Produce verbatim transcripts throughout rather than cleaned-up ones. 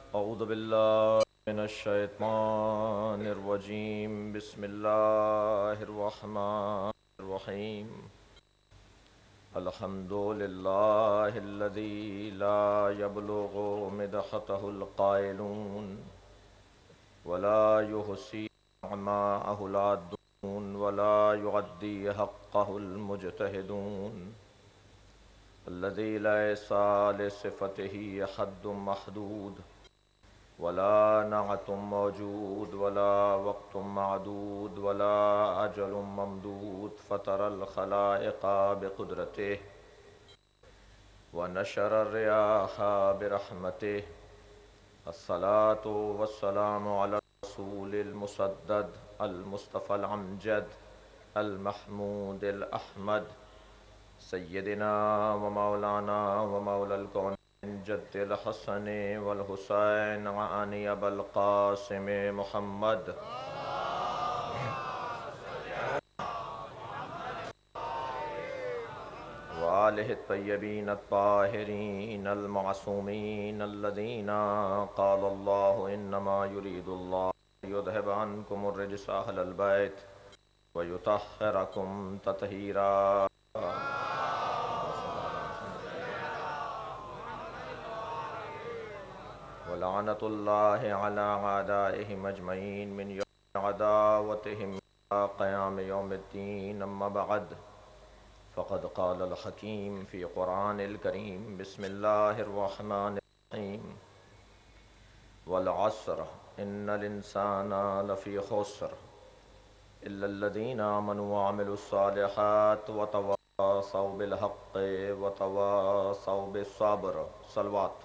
اعوذ باللہ من الشیطان الرجیم بسم اللہ الرحمن الرحیم الحمد للہ الذی لا یبلغ مدحتہ القائلون ولا یحصی نعماءہ العادون ولا یعدی حقہ المجتہدون الذي ليس لصفته حد محدود ولا نعت موجود ولا وقت معدود ولا أجل ممدود فطر الخلائق بقدرته ونشر الرياح برحمته الصلاة والسلام على الرسول المسدد المصطفى الأمجد المحمود الأحمد سیدنا و مولانا و مولا الکون جد الحسن والحسین وعانی ابا القاسم محمد وآلہ الطیبین الطاہرین المعصومین الذین قال اللہ انما یرید اللہ یذہب عنکم الرجس اہل البیت ویطہرکم تطہیرا ولعنة الله على أعدائهم أجمعين من يوم عداوتهم إلى قيام يوم الدين أما بعد فقد قال الحكيم في قرآن الكريم بسم الله الرحمن الرحيم والعصر إن الإنسان لفي خسر إلا الذين آمنوا وعملوا الصالحات وتواصوا بالحق وتواصوا بالصبر صلوات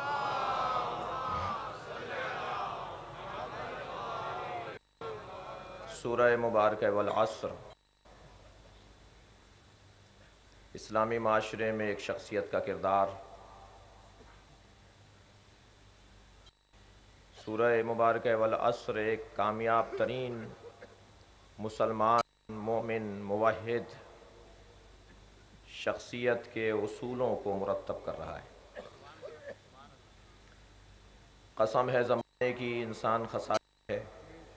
سورہ مبارکہ والعصر اسلامی معاشرے میں ایک شخصیت کا کردار۔ سورہ مبارکہ والعصر ایک کامیاب ترین مسلمان مومن موحد شخصیت کے اصولوں کو مرتب کر رہا ہے۔ قسم ہے زمانے کی انسان خسارہ ہے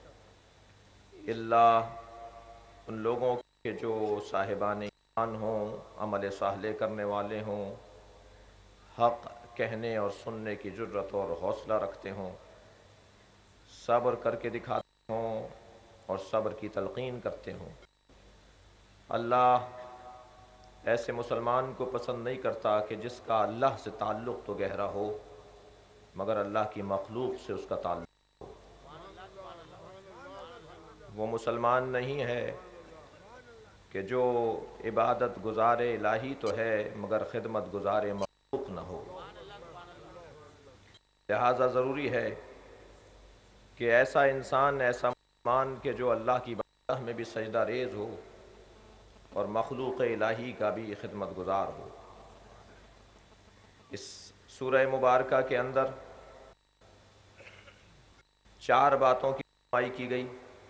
اللہ ان لوگوں کے جو صاحبان ایمان ہوں، عمل صالح کرنے والے ہوں، حق کہنے اور سننے کی جرت اور حوصلہ رکھتے ہوں، صبر کر کے دکھاتے ہوں اور صبر کی تلقین کرتے ہوں۔ اللہ ایسے مسلمان کو پسند نہیں کرتا کہ جس کا اللہ سے تعلق تو گہرا ہو مگر اللہ کی مخلوق سے اس کا تعلق، وہ مسلمان نہیں ہے کہ جو عبادت گزار الہی تو ہے مگر خدمت گزار مخلوق نہ ہو۔ لہذا ضروری ہے کہ ایسا انسان، ایسا مسلمان کہ جو اللہ کی بارگاہ میں بھی سجدہ ریز ہو اور مخلوق الہی کا بھی خدمت گزار ہو۔ اس سورہ مبارکہ کے اندر چار باتوں کی رہنمائی کی گئی: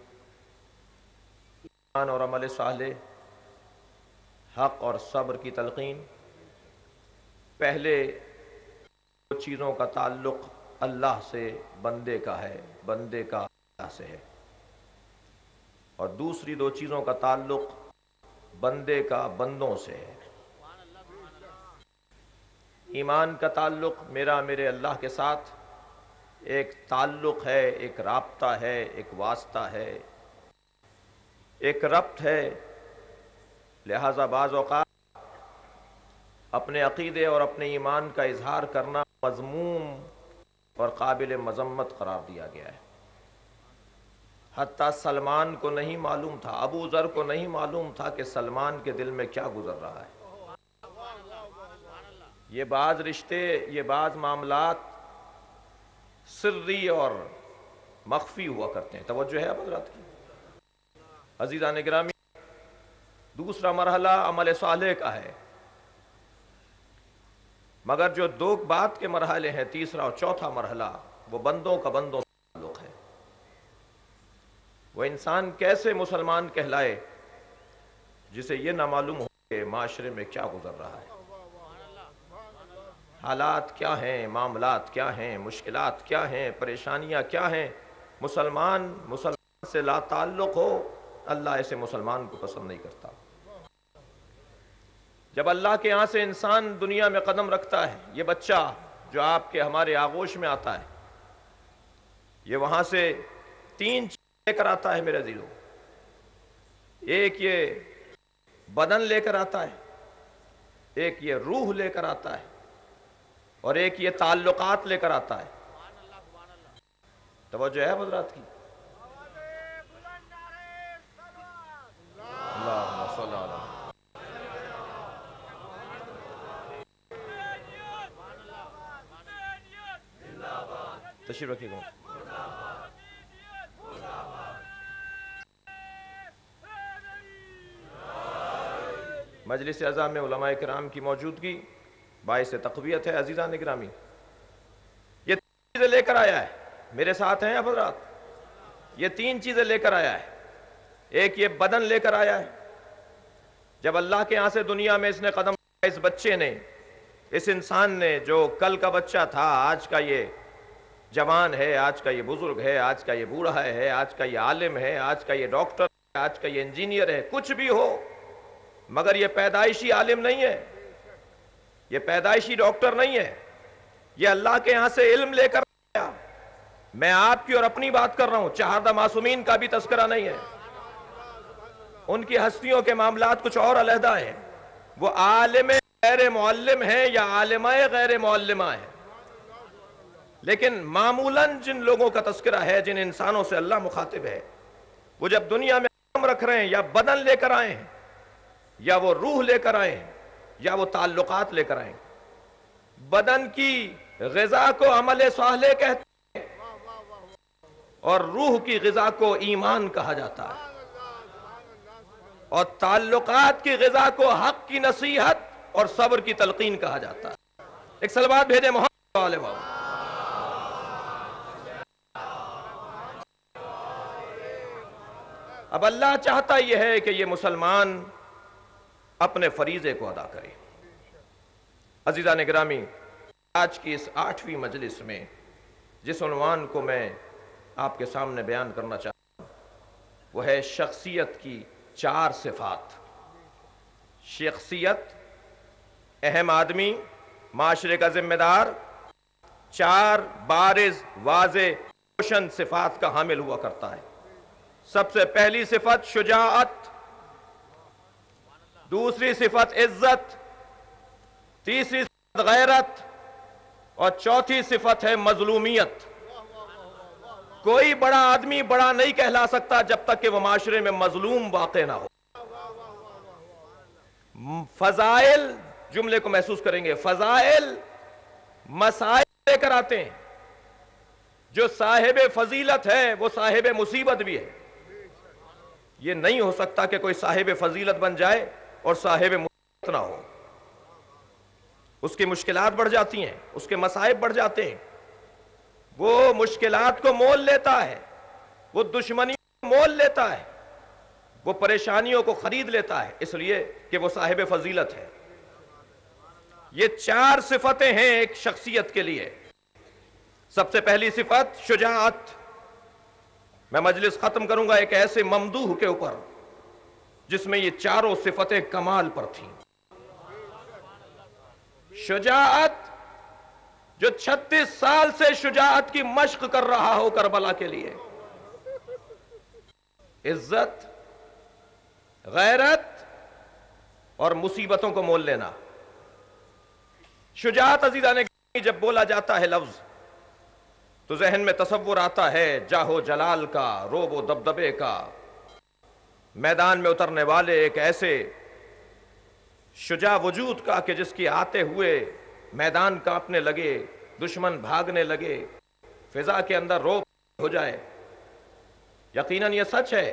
ایمان اور عمل صالح، حق اور صبر کی تلقین۔ پہلے دو چیزوں کا تعلق اللہ سے بندے کا ہے، بندے کا اللہ سے ہے، اور دوسری دو چیزوں کا تعلق بندے کا بندوں سے ہے۔ ایمان کا تعلق میرا میرے اللہ کے ساتھ ایک تعلق ہے، ایک رابطہ ہے، ایک واسطہ ہے، ایک ربط ہے۔ لہذا بعض اوقات اپنے عقیدے اور اپنے ایمان کا اظہار کرنا مذموم اور قابل مذمت قرار دیا گیا ہے۔ حتیٰ سلمان کو نہیں معلوم تھا، ابو ذر کو نہیں معلوم تھا کہ سلمان کے دل میں کیا گزر رہا ہے۔ یہ بعض رشتے، یہ بعض معاملات سری اور مخفی ہوا کرتے ہیں۔ توجہ ہے اب حضرات کی؟ عزیزان گرامی، دوسرا مرحلہ عمل صالح کا ہے، مگر جو دو بات کے مرحلے ہیں، تیسرا اور چوتھا مرحلہ، وہ بندوں کا بندوں سے تعلق ہے۔ وہ انسان کیسے مسلمان کہلائے جسے یہ نہ معلوم ہو کہ معاشرے میں کیا گزر رہا ہے۔ حالات کیا ہیں، معاملات کیا ہیں، مشکلات کیا ہیں، پریشانیاں کیا ہیں، مسلمان مسلمان سے لا تعلق ہو، اللہ ایسے مسلمان کو پسند نہیں کرتا۔ جب اللہ کے یہاں سے انسان دنیا میں قدم رکھتا ہے، یہ بچہ جو آپ کے ہمارے آغوش میں آتا ہے، یہ وہاں سے تین چیزیں لے کر آتا ہے میرے عزیزو۔ ایک یہ بدن لے کر آتا ہے، ایک یہ روح لے کر آتا ہے، اور ایک یہ تعلقات لے کر آتا ہے۔ توجہ ہے حضرات کی؟ اللہم صلی اللہ علیہ تشریف رکھیے گا۔ مجلس اعزاز میں علماء کرام کی موجودگی باعث تقویت ہے۔ عزیزان گرامی، یہ تین چیزیں لے کر آیا ہے، میرے ساتھ ہیں حضرات، یہ تین چیزیں لے کر آیا ہے۔ ایک یہ بدن لے کر آیا ہے، جب اللہ کے یہاں سے دنیا میں اس نے قدم رکھا، اس بچے نے، اس انسان نے جو کل کا بچہ تھا، آج کا یہ جوان ہے، آج کا یہ بزرگ ہے، آج کا یہ بوڑھا ہے، آج کا یہ عالم ہے، آج کا یہ ڈاکٹر ہے، آج کا یہ انجینئر ہے، کچھ بھی ہو، مگر یہ پیدائشی عالم نہیں ہے، یہ پیدائشی ڈاکٹر نہیں ہے، یہ اللہ کے یہاں سے علم لے کر آیا۔ میں آپ کی اور اپنی بات کر رہا ہوں، چہاردہ معصومین کا بھی تذکرہ نہیں ہے، ان کی ہستیوں کے معاملات کچھ اور علیحدہ ہیں، وہ عالم غیر معلم ہیں یا عالمہ غیر معلمہ ہیں، لیکن معمولاً جن لوگوں کا تذکرہ ہے، جن انسانوں سے اللہ مخاطب ہے، وہ جب دنیا میں قدم رکھ رہے ہیں، یا بدن لے کر آئے ہیں، یا وہ روح لے کر آئے ہیں، یا وہ تعلقات لے کر آئے ہیں۔ بدن کی غذا کو عمل صالح کہتے ہیں، اور روح کی غذا کو ایمان کہا جاتا ہے، اور تعلقات کی غذا کو حق کی نصیحت اور صبر کی تلقین کہا جاتا ہے۔ ایک صلوات بھیجے محمد علیہ وسلم۔ اب اللہ چاہتا یہ ہے کہ یہ مسلمان اپنے فریضے کو ادا کرے۔ عزیزان گرامی، آج کی اس آٹھویں مجلس میں جس عنوان کو میں آپ کے سامنے بیان کرنا چاہتا ہوں، وہ ہے شخصیت کی چار صفات۔ شخصیت، اہم آدمی، معاشرے کا ذمہ دار، چار بارز، واضح، روشن صفات کا حامل ہوا کرتا ہے۔ سب سے پہلی صفت شجاعت، دوسری صفت عزت، تیسری صفت غیرت، اور چوتھی صفت ہے مظلومیت۔ کوئی بڑا آدمی بڑا نہیں کہلا سکتا جب تک کہ وہ معاشرے میں مظلوم واقع نہ ہو۔ فضائل، جملے کو محسوس کریں گے، فضائل مسائل لے کر آتے ہیں۔ جو صاحب فضیلت ہے وہ صاحب مصیبت بھی ہے۔ یہ نہیں ہو سکتا کہ کوئی صاحب فضیلت بن جائے اور صاحب مصیبت نہ ہو۔ اس کی مشکلات بڑھ جاتی ہیں، اس کے مصائب بڑھ جاتے ہیں، وہ مشکلات کو مول لیتا ہے، وہ دشمنی کو مول لیتا ہے، وہ پریشانیوں کو خرید لیتا ہے، اس لیے کہ وہ صاحب فضیلت ہے۔ یہ چار صفتیں ہیں ایک شخصیت کے لیے۔ سب سے پہلی صفت شجاعت۔ میں مجلس ختم کروں گا ایک ایسے ممدوح کے اوپر جس میں یہ چاروں صفتیں کمال پر تھیں۔ شجاعت، جو چھتیس سال سے شجاعت کی مشق کر رہا ہو کربلا کے لیے۔ عزت، غیرت اور مصیبتوں کو مول لینا۔ شجاعت، عزیزان گرامی، جب بولا جاتا ہے لفظ تو ذہن میں تصور آتا ہے جاہ و جلال کا، روب و دبدبے کا، میدان میں اترنے والے ایک ایسے شجاع وجود کا کہ جس کی آتے ہوئے میدان کانپنے لگے، دشمن بھاگنے لگے، فضا کے اندر روب ہو جائے۔ یقیناً یہ سچ ہے،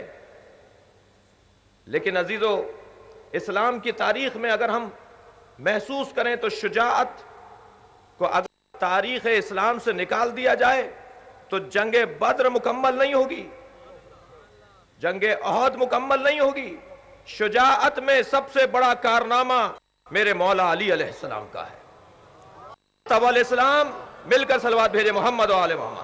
لیکن عزیزو، اسلام کی تاریخ میں اگر ہم محسوس کریں تو شجاعت کو اگر تاریخ اسلام سے نکال دیا جائے تو جنگ بدر مکمل نہیں ہوگی، جنگ احد مکمل نہیں ہوگی۔ شجاعت میں سب سے بڑا کارنامہ میرے مولا علی علیہ السلام کا ہے۔ तब अलैहिस्सलाम मिलकर सलवात भेजे मोहम्मद व आले मोहम्मद।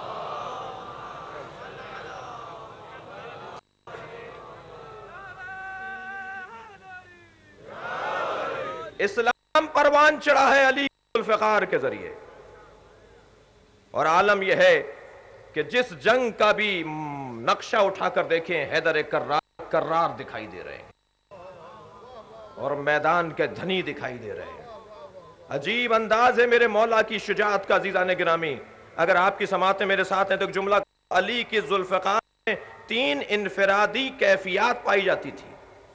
इस्लाम परवान चढ़ा है अली जुल्फ़िकार के जरिए, और आलम यह है कि जिस जंग का भी नक्शा उठाकर देखें हैदर कर्रार कर्रार दिखाई दे रहे हैं और मैदान के धनी दिखाई दे रहे हैं। अजीब अंदाज है मेरे मौला की शुजाअत का। अज़ीज़ान गिरामी, अगर आपकी समाअतें मेरे साथ हैं तो एक जुमला, अली की जुल्फ़िकार में तीन इनफरादी कैफियत पाई जाती थी।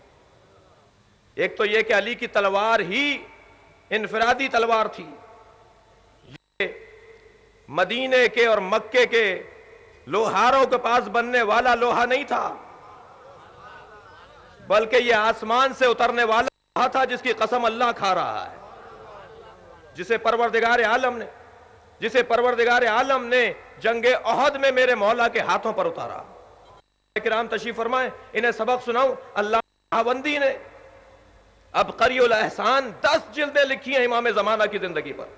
एक तो यह कि अली की तलवार ही इनफरादी तलवार थी। ये मदीने के और मक्के के लोहारों के पास बनने वाला लोहा नहीं था, बल्कि यह आसमान से उतरने वाला लोहा था जिसकी कसम अल्लाह खा रहा है, जिसे परवरदिगार आलम ने जिसे परवरदिगार आलम ने जंगे ओहद में मेरे मौला के हाथों पर उतारा। किराम तशरीफ फरमाए, इन्हें सबक सुनाऊं। अल्लाह बंदी ने अब करियुल एहसान दस जिल्दें लिखी हैं इमाम ज़माना की जिंदगी पर,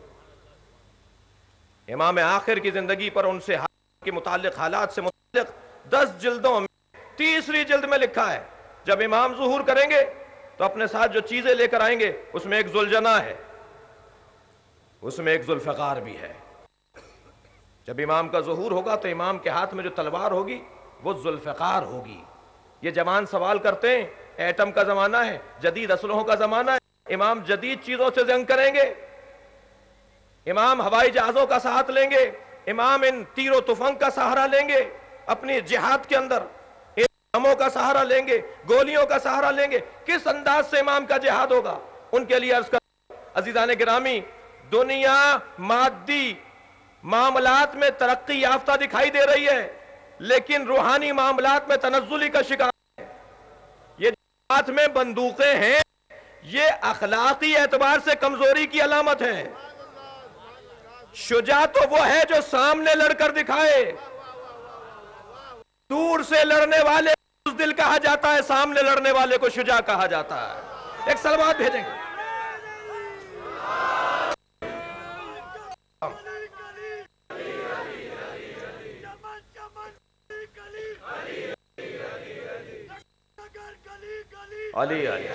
इमाम आखिर की जिंदगी पर, उनसे के मुतालिक हालात से मुतालिक दस जिल्दों में तीसरी जिल्द में लिखा है, जब इमाम ज़ुहूर करेंगे तो अपने साथ जो चीजें लेकर आएंगे उसमें एक जुल्जना है, उसमें एक जुल्फ़िकार भी है। जब इमाम का ज़ुहूर होगा तो इमाम के हाथ में जो तलवार होगी वो जुल्फ़िकार होगी। ये जवान सवाल करते हैं, एटम का जमाना है, जदीद असलहों का जमाना है, इमाम जदीद चीजों से जंग करेंगे, इमाम हवाई जहाजों का साथ लेंगे, इमाम इन तीरों तुफंग का सहारा लेंगे, अपनी जिहाद के अंदर इन हमों का सहारा लेंगे, गोलियों का सहारा लेंगे। किस अंदाज से इमाम का जिहाद होगा? उनके लिए अर्ज कर अजीजान गिरामी, दुनिया मादी मामलात में तरक्की याफ्ता दिखाई दे रही है, लेकिन रूहानी मामलात में तनज़्ज़ुली का शिकार है। ये हाथ में बंदूकें हैं, ये अखलाकी एतबार से कमजोरी की अलामत है। शुजा तो वो है जो सामने लड़कर दिखाए, दूर से लड़ने वाले उस दिल कहा जाता है, सामने लड़ने वाले को शुजा कहा जाता है। एक सलवात भेजेंगे। अली अली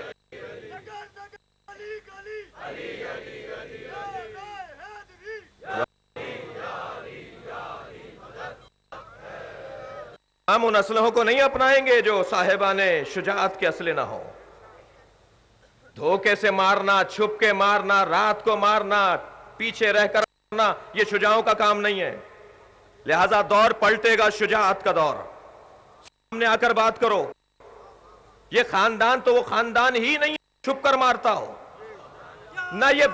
हम उन असलहों को नहीं अपनाएंगे जो साहिबाने शुजाअत के असले ना हो। धोखे से मारना, छुप के मारना, रात को मारना, पीछे रहकर मारना, ये शुजाओं का काम नहीं है। लिहाजा दौर पलटेगा शुजाअत का दौर, सामने आकर बात करो। ये खानदान तो वो खानदान ही नहीं छुप कर मारता हो ना। ये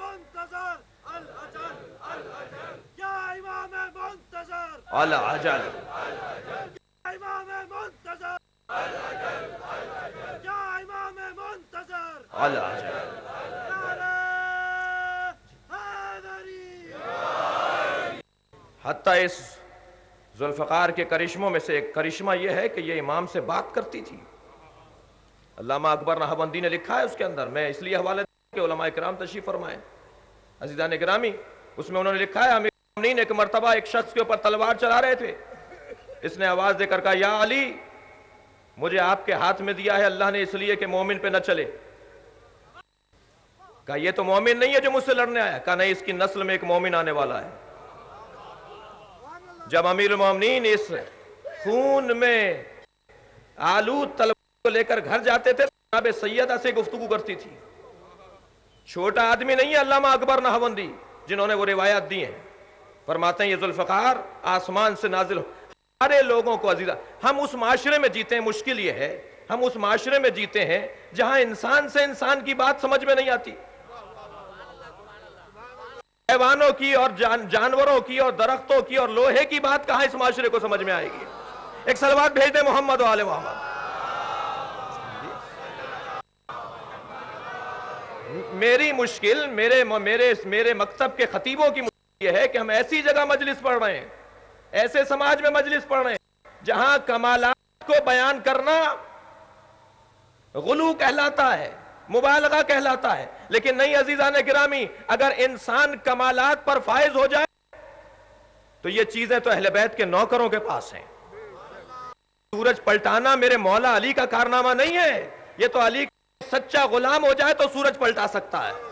अल अजल अल अजल हत्ता इस जुल्फ़िकार के करिश्मों में से एक करिश्मा यह है कि ये इमाम से बात करती थी। अल्लामा अकबर नहबंदी ने लिखा है उसके अंदर, मैं इसलिए हवाले के उलमा इकराम तशरीफ फरमाए अज़ीज़ान गिरामी, उसमें उन्होंने लिखा है, अमीर मुमिनीन एक मर्तबा एक शख्स के ऊपर तलवार चला रहे थे। इसने आवाज देकर कहा, या अली, मुझे आपके हाथ में दिया है अल्लाह ने इसलिए कि मोमिन पे न चले। कहा ये तो मोमिन नहीं है जो मुझसे लड़ने आया। कहा नहीं, इसकी नस्ल में एक मोमिन आने वाला है। जब अमीरुल मोमिनीन इस खून में आलू तलवार को लेकर घर जाते थे, जनाब सैयदा से गुफ्तगू करती थी। छोटा आदमी नहीं है अल्लामा अकबर नहबंदी जिन्होंने वो रिवायत दी है। फरमाते हैं ये जुल्फ़िकार आसमान से नाजिल हो। सारे लोगों को अजीजा, हम उस माशरे में जीते हैं, मुश्किल ये है हम उस माशरे में जीते हैं जहां इंसान से इंसान की बात समझ में नहीं आती। हैवानों की और जान, जानवरों की और दरख्तों की और लोहे की बात कहां इस माशरे को समझ में आएगी। एक सलवात भेज दे मोहम्मद व आले मोहम्मद। मेरी मुश्किल मेरे मेरे मेरे मकतब के खतीबों की मुश्किल यह है कि हम ऐसी जगह मजलिस पढ़ रहे हैं, ऐसे समाज में मजलिस पढ़ रहे हैं जहां कमालात को बयान करना गुलू कहलाता है, मुबालगा कहलाता है, لیکن نہیں عزیزان گرامی، اگر انسان کمالات پر فائز ہو جائے تو یہ چیزیں تو اہل بیت کے نوکروں کے پاس ہیں۔ سورج پلٹانا میرے مولا علی کا کارنامہ نہیں ہے، یہ تو علی کا سچا غلام ہو جائے تو سورج پلٹا سکتا ہے۔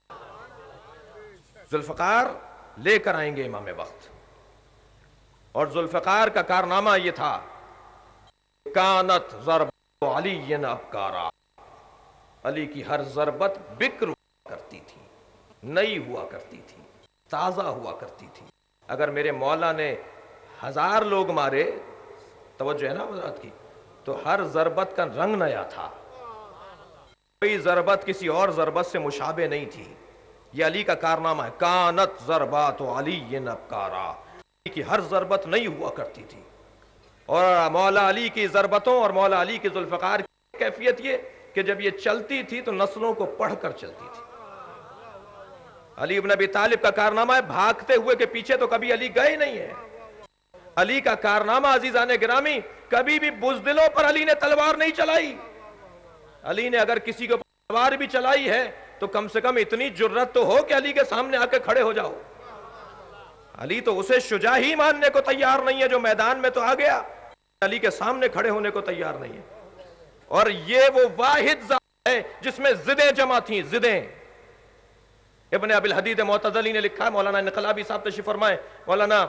ذوالفقار لے کر آئیں گے امام وقت، اور ذوالفقار کا کارنامہ یہ تھا، کانت ضربت علی ابکارا، علی کی ہر ضربت بکر ہوا کرتی تھی، نئی ہوا کرتی تھی، تازہ ہوا کرتی تھی۔ اگر میرے مولا نے ہزار لوگ مارے، توجہ ہے نا حضرات کی، تو ہر ضربت کا رنگ نیا تھا، کوئی ضربت کسی اور ضربت سے مشابہ نہیں تھی۔ یہ علی کا کارنامہ ہے، کانت ضربات علی ابکارا، علی کی ہر ضربت نئی ہوا کرتی تھی۔ اور مولا علی کی ضربتوں اور مولا علی کی ذوالفقار کی کیفیت یہ کہ جب یہ چلتی تھی تو نسلوں کو پڑھ کر چلتی تھی۔ علی ابن ابی طالب کا کارنامہ ہے، بھاگتے ہوئے کے پیچھے تو کبھی علی گئے نہیں ہیں۔ علی کا کارنامہ عزیزان گرامی، کبھی بھی بزدلوں پر علی نے تلوار نہیں چلائی۔ علی نے اگر کسی کو تلوار بھی چلائی ہے تو کم سے کم اتنی جرت تو ہو کہ علی کے سامنے آ کے کھڑے ہو جاؤ۔ علی تو اسے شجاع ہی ماننے کو تیار نہیں ہے جو میدان میں تو آ گیا، علی کے سامنے کھڑے ہونے کو تیار نہیں ہے۔ اور یہ وہ واحد ذات ہے جس میں ضدیں جمع تھیں، ضدیں۔ ابن ابی الحدید معتزلی نے لکھا ہے، مولانا انقلابی صاحب تشریف فرمائے، مولانا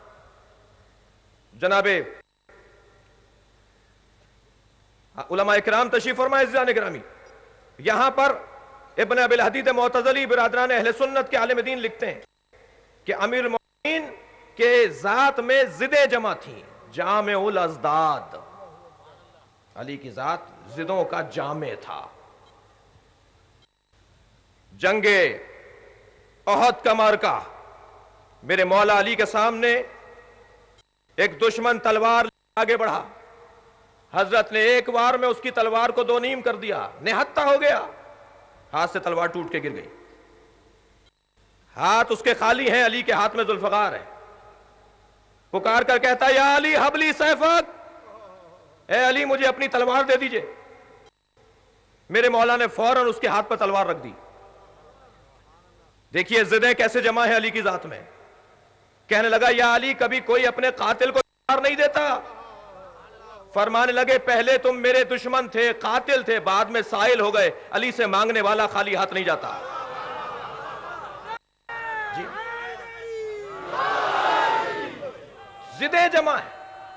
جناب علماء اکرام تشریف فرمائے عزیزان گرامی، یہاں پر ابن ابی الحدید معتزلی برادران اہل سنت کے عالم دین لکھتے ہیں کہ امیر المؤمنین کے ذات میں ضدیں جمع تھیں، جامع الازداد، علی کی ذات ضدوں کا جامع تھا۔ جنگ احد کا معرکہ، میرے مولا علی کے سامنے ایک دشمن تلوار آگے بڑھا، حضرت نے ایک وار میں اس کی تلوار کو دو نیم کر دیا، نہتہ ہو گیا، ہاتھ سے تلوار ٹوٹ کے گر گئی۔ ہاتھ اس کے خالی ہیں، علی کے ہاتھ میں ذوالفقار ہے، پکار کر کہتا یا علی حب لی سیفک، اے علی مجھے اپنی تلوار دے دیجئے۔ میرے مولا نے فوراً اس کے ہاتھ پر تلوار رکھ دی۔ دیکھیے ضدیں کیسے جمع ہیں علی کی ذات میں۔ کہنے لگا یا علی کبھی کوئی اپنے قاتل کو تلوار نہیں دیتا۔ فرمانے لگے پہلے تم میرے دشمن تھے، قاتل تھے، بعد میں سائل ہو گئے، علی سے مانگنے والا خالی ہاتھ نہیں جاتا۔ جی ضدیں جمع ہیں۔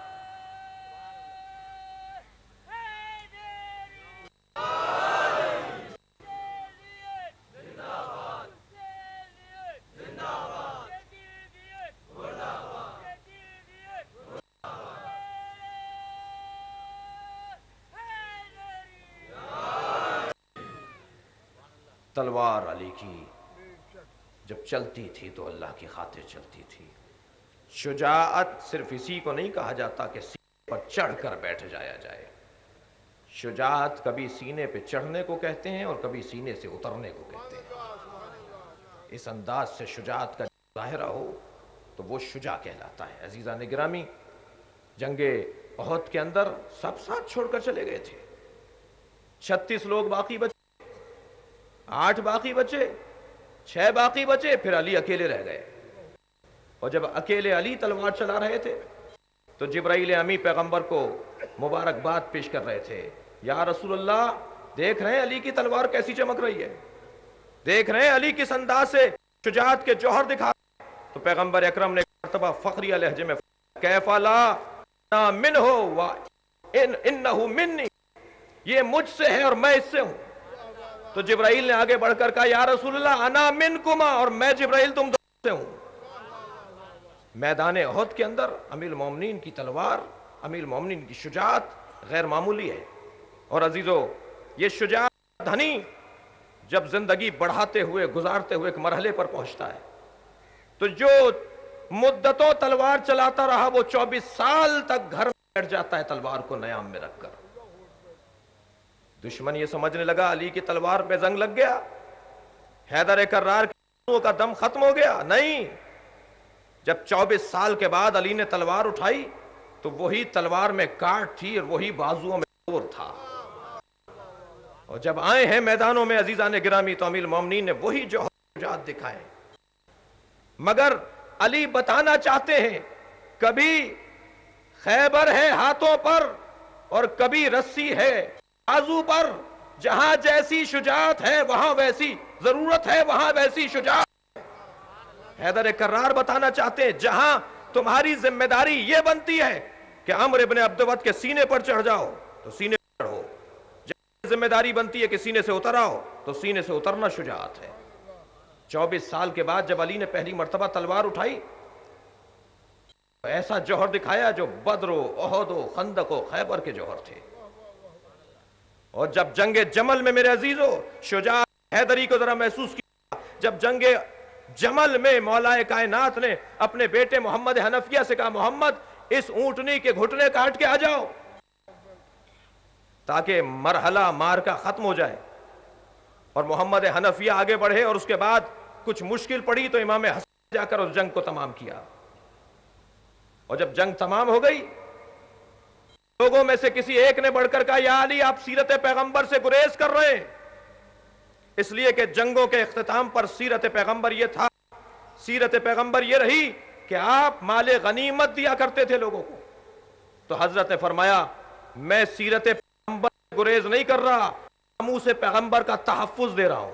تلوار علی کی جب چلتی تھی تو اللہ کی خاطر چلتی تھی۔ شجاعت صرف اسی کو نہیں کہا جاتا کہ سینے پر چڑھ کر بیٹھ جایا جائے، شجاعت کبھی سینے پہ چڑھنے کو کہتے ہیں اور کبھی سینے سے اترنے کو کہتے ہیں۔ اس انداز سے شجاعت کا ظاہرہ ہو تو وہ شجاع کہلاتا ہے۔ عزیزان گرامی، جنگ احد کے اندر سب ساتھ چھوڑ کر چلے گئے تھے، چھتیس لوگ باقی بچے، آٹھ باقی بچے، چھ باقی بچے، پھر علی اکیلے رہ گئے۔ اور جب اکیلے علی تلوار چلا رہے تھے تو جبرائیل امی پیغمبر کو مبارکباد پیش کر رہے تھے، یا رسول اللہ دیکھ رہے ہیں علی کی تلوار کیسی چمک رہی ہے، دیکھ رہے ہیں علی کس انداز سے شجاعت کے جوہر دکھا۔ تو پیغمبر اکرم نے مرتبہ فخریہ لہجے میں کیفا لا انا منہ و انہ منی، یہ مجھ سے ہے اور میں اس سے ہوں۔ تو جبرائیل نے آگے بڑھ کر کہا یا رسول اللہ انا منکما، اور میں جبرائیل تم دونوں سے ہوں۔ میدان احد کے اندر امیر المومنین کی تلوار، امیر المومنین کی شجاعت غیر معمولی ہے۔ اور عزیزو، یہ شجاعت دھنی جب زندگی بڑھاتے ہوئے گزارتے ہوئے ایک مرحلے پر پہنچتا ہے تو جو مدتوں تلوار چلاتا رہا وہ چوبیس سال تک گھر میں بیٹھ جاتا ہے تلوار کو نیام میں رکھ کر۔ دشمن یہ سمجھنے لگا علی کی تلوار پہ زنگ لگ گیا، حیدر کرار کا دم ختم ہو گیا، نہیں، جب چوبیس سال کے بعد علی نے تلوار اٹھائی تو وہی تلوار میں کاٹ تھی اور وہی بازوؤں میں زور تھا۔ اور جب آئے ہیں میدانوں میں عزیزان گرامی تو امیر المومنین نے وہی جوہر شجاعت دکھائے، مگر علی بتانا چاہتے ہیں کبھی خیبر ہے ہاتھوں پر اور کبھی رسی ہے بازو پر، جہاں جیسی شجاعت ہے وہاں ویسی ضرورت ہے، وہاں ویسی شجاعت۔ حیدر کرار بتانا چاہتے ہیں جہاں تمہاری ذمہ داری یہ بنتی ہے کہ عمرو ابن عبدود کے سینے پر چڑھ جاؤ تو سینے پر چڑھو، جہاں ذمہ داری بنتی ہے کہ سینے سے اتر آؤ تو سینے سے اترنا شجاعت ہے۔ چوبیس سال کے بعد جب علی نے پہلی مرتبہ تلوار اٹھائی ایسا جوہر دکھایا جو بدر و احد و خندق و خیبر کے جوہر تھے۔ اور جب جنگ جمل میں میرے عزیزو شجاعت حیدری کو ذرا محسوس کیا، جب جنگ جمل میں مولا کائنات نے اپنے بیٹے محمد حنفیہ سے کہا محمد اس اونٹنی کے گھٹنے کاٹ کے آ جاؤ تاکہ مرحلہ مار کا ختم ہو جائے، اور محمد حنفیہ آگے بڑھے اور اس کے بعد کچھ مشکل پڑی تو امام حسن جا کر اس جنگ کو تمام کیا۔ اور جب جنگ تمام ہو گئی لوگوں میں سے کسی ایک نے بڑھ کر کہا یا علی آپ سیرت پیغمبر سے گریز کر رہے ہیں، اس لیے کہ جنگوں کے اختتام پر سیرت پیغمبر یہ تھا، سیرت پیغمبر یہ رہی کہ آپ مال غنیمت دیا کرتے تھے لوگوں کو۔ تو حضرت نے فرمایا میں سیرت پیغمبر سے گریز نہیں کر رہا، ناموس پیغمبر کا تحفظ دے رہا ہوں۔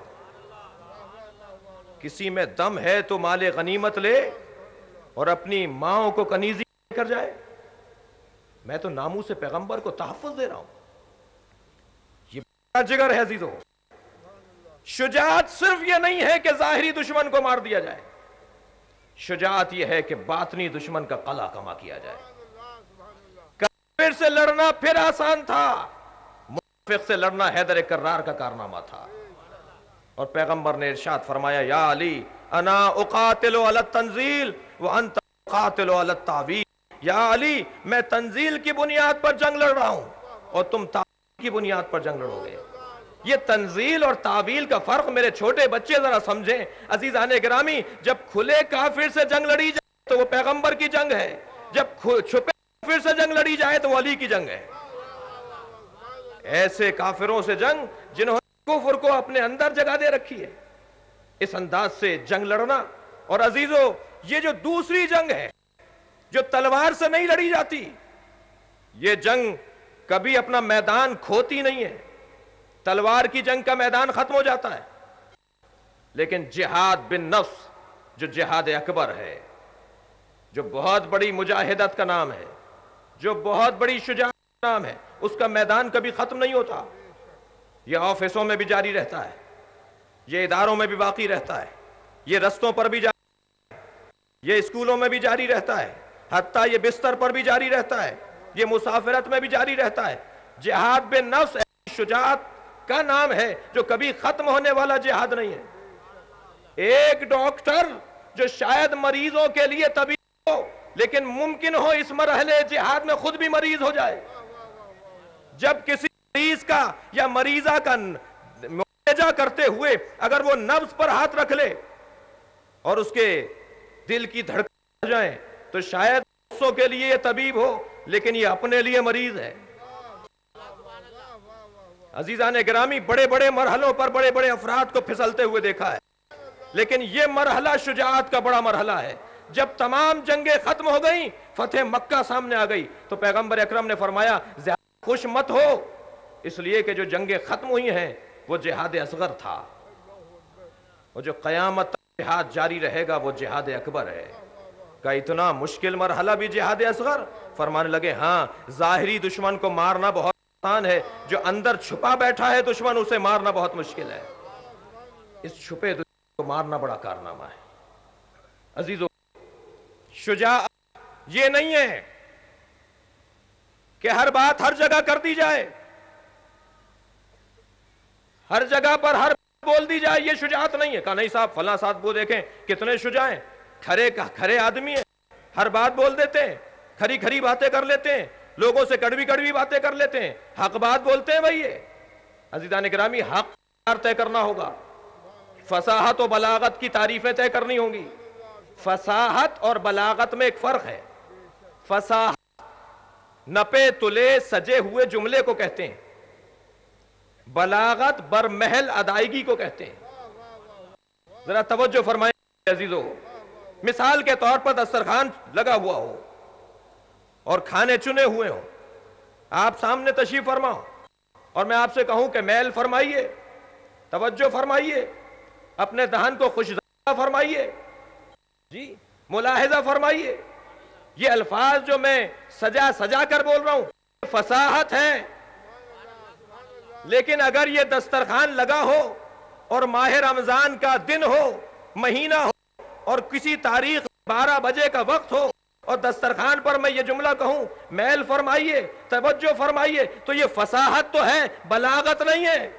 کسی میں دم ہے تو مال غنیمت لے اور اپنی ماں کو کنیزی کر جائے، میں تو ناموس پیغمبر کو تحفظ دے رہا ہوں۔ یہ بڑا جگر ہے عزیزو۔ شجاعت صرف یہ نہیں ہے کہ ظاہری دشمن کو مار دیا جائے، شجاعت یہ ہے کہ باطنی دشمن کا قلع کما کیا جائے۔ کافر سے لڑنا پھر آسان تھا، منافق سے لڑنا حیدر کرار کا کارنامہ تھا۔ اور پیغمبر نے ارشاد فرمایا یا علی انا اقاتل علی التنزیل وانت اقاتل علی التعویل، یا علی میں تنزیل کی بنیاد پر جنگ لڑ رہا ہوں اور تم تعویل کی بنیاد پر جنگ لڑو گے۔ یہ تنزیل اور تعویل کا فرق میرے چھوٹے بچے ذرا سمجھیں عزیزان گرامی، جب کھلے کافر سے جنگ لڑی جائے تو وہ پیغمبر کی جنگ ہے، جب چھپے کافر سے جنگ لڑی جائے تو وہ علی کی جنگ ہے۔ ایسے کافروں سے جنگ جنہوں نے کفر کو اپنے اندر جگہ دے رکھی ہے، اس انداز سے جنگ لڑنا۔ اور عزیزو یہ جو دوسری جنگ ہے جو تلوار سے نہیں لڑی جاتی، یہ جنگ کبھی اپنا میدان کھوتی نہیں ہے، تلوار کی جنگ کا میدان ختم ہو جاتا ہے، لیکن جہاد بن نفس جو جہاد اکبر ہے، جو بہت بڑی مجاہدت کا نام ہے، جو بہت بڑی شجاعت کا نام ہے، اس کا میدان کبھی ختم نہیں ہوتا۔ یہ آفسوں میں بھی جاری رہتا ہے، یہ اداروں میں بھی باقی رہتا ہے، یہ رستوں پر بھی جاری رہتا ہے، یہ اسکولوں میں بھی جاری رہتا ہے، حتیٰ یہ بستر پر بھی جاری رہتا ہے، یہ مسافرت میں بھی جاری رہتا ہے۔ جہاد بن نفس شجاعت کا نام ہے جو کبھی ختم ہونے والا جہاد نہیں ہے۔ ایک ڈاکٹر جو شاید مریضوں کے لیے طبیب ہو لیکن ممکن ہو اس مرحلے جہاد میں خود بھی مریض ہو جائے۔ جب کسی مریض کا یا مریضہ کا معالجہ کرتے ہوئے اگر وہ نبض پر ہاتھ رکھ لے اور اس کے دل کی دھڑکن ہو جائیں تو شاید دوسروں کے لیے یہ طبیب ہو لیکن یہ اپنے لیے مریض ہے۔ عزیزان گرامی بڑے بڑے مرحلوں پر بڑے بڑے افراد کو پھسلتے ہوئے دیکھا ہے، لیکن یہ مرحلہ شجاعت کا بڑا مرحلہ ہے۔ جب تمام جنگیں ختم ہو گئیں، فتح مکہ سامنے آ گئی تو پیغمبر اکرم نے فرمایا زیادہ خوش مت ہو، اس لیے کہ جو جنگیں ختم ہوئی ہیں وہ جہاد اصغر تھا، اور جو قیامت تک جہاد جاری رہے گا وہ جہاد اکبر ہے۔ کا اتنا مشکل مرحلہ بھی جہاد اصغر؟ فرمانے لگے ہاں، ظاہری دشمن کو مارنا بہت آسان ہے، جو اندر چھپا بیٹھا ہے دشمن اسے مارنا بہت مشکل ہے۔ اس چھپے دشمن کو مارنا بڑا کارنامہ ہے۔ عزیزو شجاعت یہ نہیں ہے کہ ہر بات ہر جگہ کر دی جائے، ہر جگہ پر ہر بات بول دی جائے، یہ شجاعت نہیں ہے۔ کہا نہیں صاحب فلاں صاحب کو دیکھیں کتنے شجاع ہیں، کھرے کھرے آدمی ہیں، ہر بات بول دیتے ہیں، کھری کھری باتیں کر لیتے ہیں، لوگوں سے کڑوی کڑوی باتیں کر لیتے ہیں، حق بات بولتے ہیں بھائی۔ یہ عزیزان گرامی حق طے کرنا ہوگا، فصاحت و بلاغت کی تعریفیں طے کرنی ہوں گی۔ فصاحت اور بلاغت میں ایک فرق ہے۔ فصاحت نپے تلے سجے ہوئے جملے کو کہتے ہیں، بلاغت برمحل ادائیگی کو کہتے ہیں۔ ذرا توجہ فرمائیں عزیزو، مثال کے طور پر دسترخوان لگا ہوا ہو اور کھانے چنے ہوئے ہوں، آپ سامنے تشریف فرماؤ اور میں آپ سے کہوں کہ میل فرمائیے، توجہ فرمائیے، اپنے دہن کو خوشگوار فرمائیے، جی ملاحظہ فرمائیے، یہ الفاظ جو میں سجا سجا کر بول رہا ہوں فصاحت ہے، لیکن اگر یہ دسترخوان لگا ہو اور ماہ رمضان کا دن ہو، مہینہ ہو اور کسی تاریخ بارہ بجے کا وقت ہو اور دسترخوان پر میں یہ جملہ کہوں میل فرمائیے، توجہ فرمائیے، تو یہ فصاحت تو ہے، بلاغت نہیں ہے۔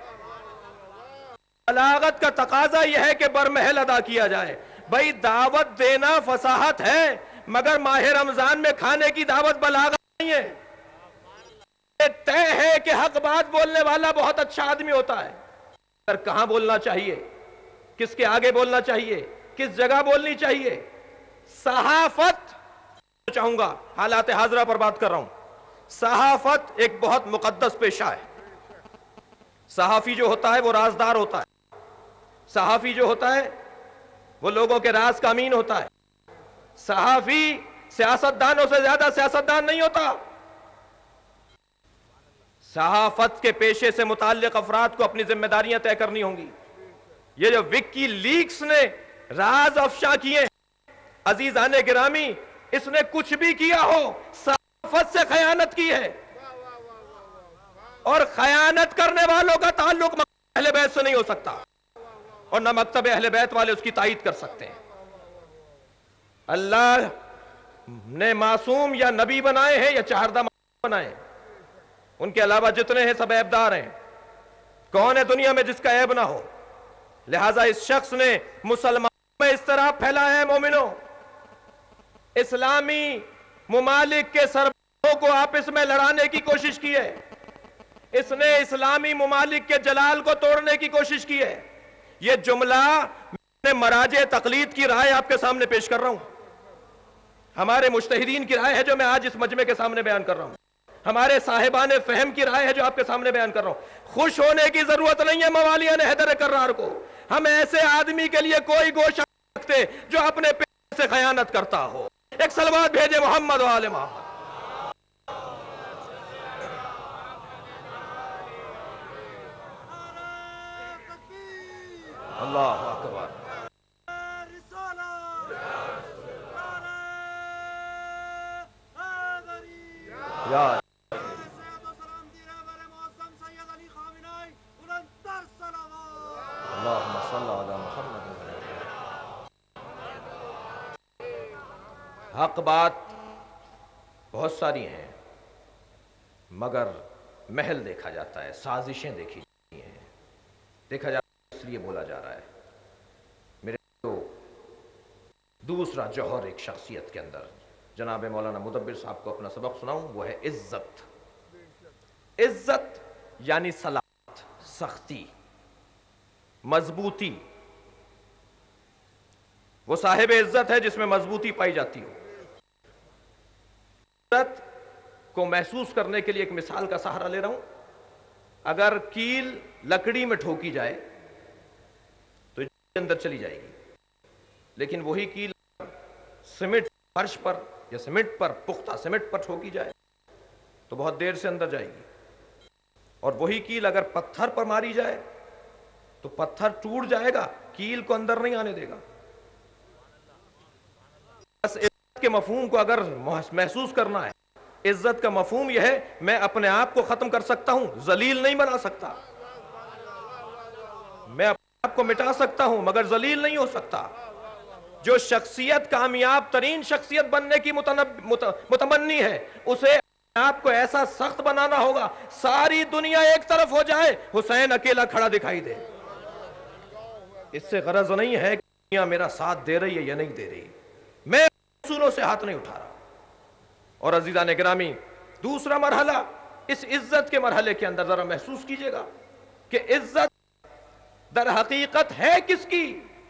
بلاغت کا تقاضا یہ ہے کہ برمحل ادا کیا جائے۔ بھئی دعوت دینا فصاحت ہے، مگر ماہ رمضان میں کھانے کی دعوت بلاغت نہیں ہے۔ یہ طے ہے کہ حق بات بولنے والا بہت اچھا آدمی ہوتا ہے، پر کہاں بولنا چاہیے، کس کے آگے بولنا چاہیے، کس جگہ بولنی چاہیے۔ صحافت چاہوں گا، حالات حاضرہ پر بات کر رہا ہوں، صحافت ایک بہت مقدس پیشہ ہے۔ صحافی جو ہوتا ہے وہ رازدار ہوتا ہے، صحافی جو ہوتا ہے وہ لوگوں کے راز کا امین ہوتا ہے، صحافی سیاستدانوں سے زیادہ سیاستدان نہیں ہوتا۔ صحافت کے پیشے سے متعلق افراد کو اپنی ذمہ داریاں طے کرنی ہوں گی۔ یہ جو وکی لیکس نے راز افشا کیے ہیں، عزیزان گرامی، اس نے کچھ بھی کیا ہو صحافت سے خیانت کی ہے، اور خیانت کرنے والوں کا تعلق اہل بیت سے نہیں ہو سکتا، اور نہ مکتب اہل بیت والے اس کی تائید کر سکتے ہیں۔ اللہ نے معصوم یا نبی بنائے ہیں یا چہردہ بنائے ہیں، ان کے علاوہ جتنے ہیں سب عیبدار ہیں۔ کون ہے دنیا میں جس کا عیب نہ ہو؟ لہٰذا اس شخص نے مسلمانوں میں اضطراب پھیلایا ہے۔ مومنوں، اسلامی ممالک کے سربراہوں کو آپس میں لڑانے کی کوشش کی ہے، اس نے اسلامی ممالک کے جلال کو توڑنے کی کوشش کی ہے۔ یہ جملہ میں مراجع تقلید کی رائے آپ کے سامنے پیش کر رہا ہوں، ہمارے مجتہدین کی رائے ہے جو میں آج اس مجمع کے سامنے بیان کر رہا ہوں، ہمارے صاحبان فہم کی رائے ہے جو آپ کے سامنے بیان کر رہا ہوں۔ خوش ہونے کی ضرورت نہیں ہے موالیان حیدر کرار کو، ہم ایسے آدمی کے لیے کوئی گوشہ نہیں رکھتے جو اپنے پیٹ سے خیانت کرتا ہو۔ ایک صلوات بھیجے محمد و آل محمد۔ اللہ اکبر۔ یا اللہم صلی علی محمد۔ حق بات بہت ساری ہیں، مگر محل دیکھا جاتا ہے، سازشیں دیکھی جاتی ہیں، دیکھا جاتا ہے اس لیے بولا جا رہا ہے۔ میرے تو دوسرا جوہر ایک شخصیت کے اندر جناب مولانا مدبر صاحب کو اپنا سبق سناؤں، وہ ہے عزت۔ عزت یعنی صلابت، سختی، مضبوطی۔ وہ صاحب عزت ہے جس میں مضبوطی پائی جاتی ہو۔ عزت کو محسوس کرنے کے لیے ایک مثال کا سہارا لے رہا ہوں۔ اگر کیل لکڑی میں ٹھوکی جائے تو اندر چلی جائے گی، لیکن وہی کیل سیمنٹ فرش پر یا سیمنٹ پر، پختہ سیمنٹ پر ٹھوکی جائے تو بہت دیر سے اندر جائے گی، اور وہی کیل اگر پتھر پر ماری جائے تو پتھر ٹوٹ جائے گا، کیل کو اندر نہیں آنے دے گا۔ بس عزت کے مفہوم کو اگر محسوس کرنا ہے، عزت کا مفہوم یہ ہے میں اپنے آپ کو ختم کر سکتا ہوں، ذلیل نہیں بنا سکتا۔ میں اپنے آپ کو مٹا سکتا ہوں مگر ذلیل نہیں ہو سکتا۔ جو شخصیت کامیاب ترین شخصیت بننے کی متمنی ہے، اسے آپ کو ایسا سخت بنانا ہوگا ساری دنیا ایک طرف ہو جائے، حسین اکیلا کھڑا دکھائی دے۔ اس سے غرض نہیں ہے کہ دنیا میرا ساتھ دے رہی ہے یا نہیں دے رہی، میں اصولوں سے ہاتھ نہیں اٹھا رہا۔ اور عزیزان گرامی، دوسرا مرحلہ اس عزت کے مرحلے کے اندر ذرا محسوس کیجئے گا کہ عزت در حقیقت ہے کس کی؟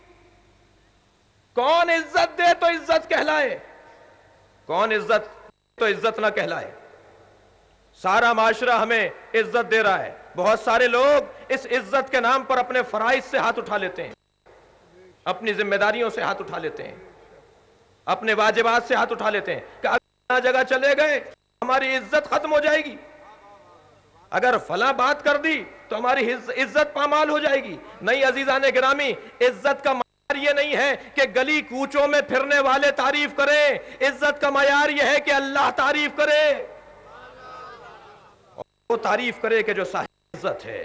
کون عزت دے تو عزت کہلائے، کون عزت تو عزت نہ کہلائے۔ سارا معاشرہ ہمیں عزت دے رہا ہے، بہت سارے لوگ اس عزت کے نام پر اپنے فرائض سے ہاتھ اٹھا لیتے ہیں، اپنی ذمہ داریوں سے ہاتھ اٹھا لیتے ہیں، اپنے واجبات سے ہاتھ اٹھا لیتے ہیں کہ اگر جگہ چلے گئے ہماری عزت ختم ہو جائے گی، اگر فلاں بات کر دی تو ہماری عزت پامال ہو جائے گی۔ نہیں عزیزان گرامی، عزت کا معیار یہ نہیں ہے کہ گلی کوچوں میں پھرنے والے تعریف کریں، عزت کا معیار یہ ہے کہ اللہ تعریف کرے، وہ تعریف کرے کہ جو صاحب عزت ہے۔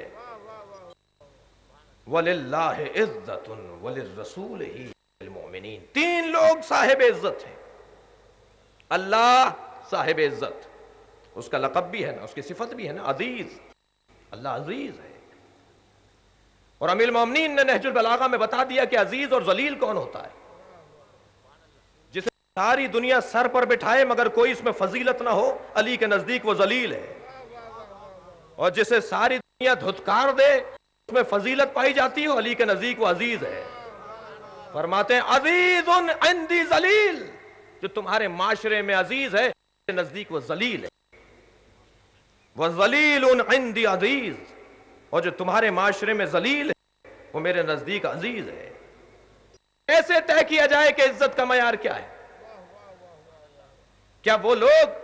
وَلِلَّهِ عِزَّةٌ وَلِلرَّسُولِهِ وَلِلْمُؤْمِنِينَ، تین لوگ صاحب عزت ہیں۔ اللہ صاحب عزت، اس کا لقب بھی ہے نا، اس کی صفت بھی ہے نا، عزیز، اللہ عزیز ہے۔ اور امیر المومنین نے نہج البلاغہ میں بتا دیا کہ عزیز اور ذلیل کون ہوتا ہے۔ جسے ساری دنیا سر پر بٹھائے مگر کوئی اس میں فضیلت نہ ہو، علی کے نزدیک وہ ذلیل ہے، اور جسے ساری دنیا دھتکار دے اس میں فضیلت پائی جاتی ہو، علی کے نزدیک وہ عزیز ہے۔ فرماتے ہیں عزیز عندی ذلیل، جو تمہارے معاشرے میں عزیز ہے میرے نزدیک وہ ذلیل ہے، وَذَلِيلٌ عِنْدِي عَزِيزٌ، اور جو تمہارے معاشرے میں ذلیل ہے وہ میرے نزدیک عزیز ہے۔ ایسے طے کیا جائے کہ عزت کا معیار کیا ہے؟ کیا وہ لوگ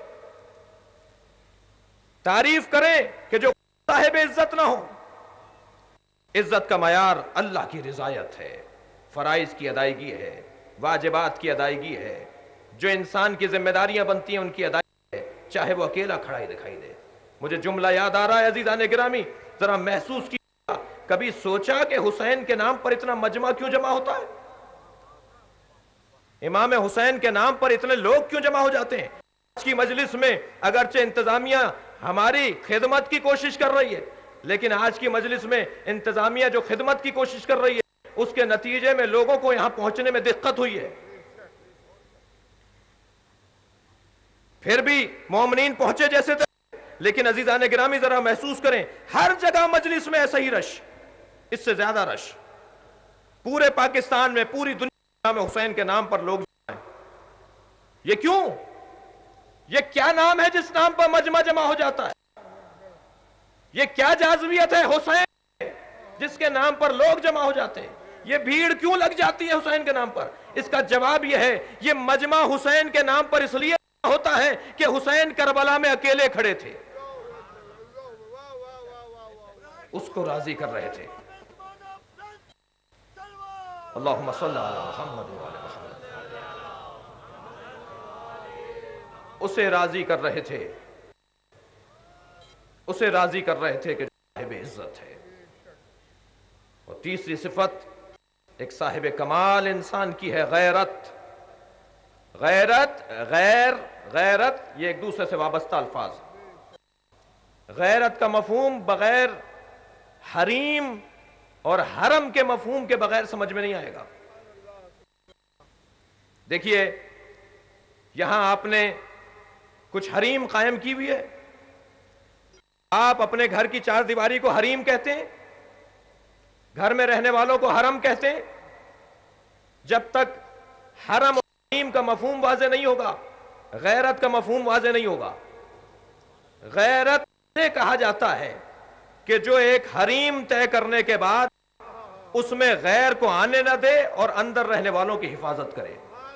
تعریف کریں کہ جو صاحب عزت نہ ہو؟ عزت کا معیار اللہ کی رضایت ہے، فرائض کی ادائیگی ہے، واجبات کی ادائیگی ہے، جو انسان کی ذمہ داریاں بنتی ہیں ان کی ادائیگی ہے، چاہے وہ اکیلا کھڑا ہی دکھائی دے۔ مجھے جملہ یاد آ رہا ہے عزیزان گرامی، ذرا محسوس کیا، کبھی سوچا کہ حسین کے نام پر اتنا مجمع کیوں جمع ہوتا ہے؟ امام حسین کے نام پر اتنے لوگ کیوں جمع ہو جاتے ہیں؟ آج کی مجلس میں اگرچہ انتظامیہ ہماری خدمت کی کوشش کر رہی ہے، لیکن آج کی مجلس میں انتظامیہ جو خدمت کی کوشش کر رہی ہے اس کے نتیجے میں لوگوں کو یہاں پہنچنے میں دقت ہوئی ہے۔ پھر بھی مومنین پہنچے جیسے تھے، لیکن عزیزان گرامی ذرا محسوس کریں، ہر جگہ مجلس میں ایسا ہی رش، اس سے زیادہ رش پورے پاکستان میں، پوری دنیا میں حسین کے نام پر لوگ جمع ہیں۔ یہ کیوں؟ یہ کیا نام ہے جس نام پر مجمع جمع ہو جاتا ہے؟ یہ کیا جاذبیت ہے حسین جس کے نام پر لوگ جمع ہو جاتے ہیں؟ یہ بھیڑ کیوں لگ جاتی ہے حسین کے نام پر؟ اس کا جواب یہ ہے، یہ مجمع حسین کے نام پر اس لیے ہوتا ہے کہ حسین کربلا میں اکیلے کھڑے تھے، اس کو راضی کر رہے تھے۔ اللہم صلی علی محمد و علی محمد، اسے راضی کر رہے تھے، اسے راضی کر رہے تھے کہ صاحب عزت ہے۔ اور تیسری صفت ایک صاحب کمال انسان کی ہے، غیرت۔ غیرت، غیر، غیرت یہ ایک دوسرے سے وابستہ الفاظ۔ غیرت کا مفہوم بغیر حریم اور حرم کے مفہوم کے بغیر سمجھ میں نہیں آئے گا۔ دیکھیے یہاں آپ نے کچھ حریم قائم کی ہوئی ہے، آپ اپنے گھر کی چار دیواری کو حریم کہتے ہیں، گھر میں رہنے والوں کو حرم کہتے ہیں۔ جب تک حرم اور حریم کا مفہوم واضح نہیں ہوگا، غیرت کا مفہوم واضح نہیں ہوگا۔ غیرت سے کہا جاتا ہے کہ جو ایک حریم طے کرنے کے بعد اس میں غیر کو آنے نہ دے اور اندر رہنے والوں کی حفاظت کرے،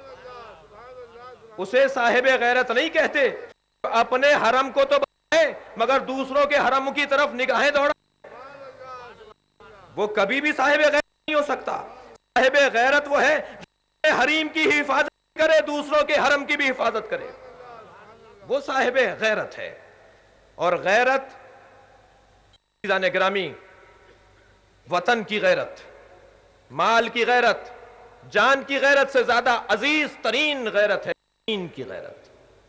اسے صاحب غیرت نہیں کہتے۔ اپنے حرم کو تو بنائے مگر دوسروں کے حرم کی طرف نگاہیں دوڑا، وہ کبھی بھی صاحب غیرت نہیں ہو سکتا۔ صاحب غیرت وہ ہے جو حریم کی حفاظت کرے، دوسروں کے حرم کی بھی حفاظت کرے، وہ صاحب غیرت ہے۔ اور غیرت عزیزان گرامی، وطن کی غیرت، مال کی غیرت، جان کی غیرت سے زیادہ عزیز ترین غیرت ہے دین کی غیرت۔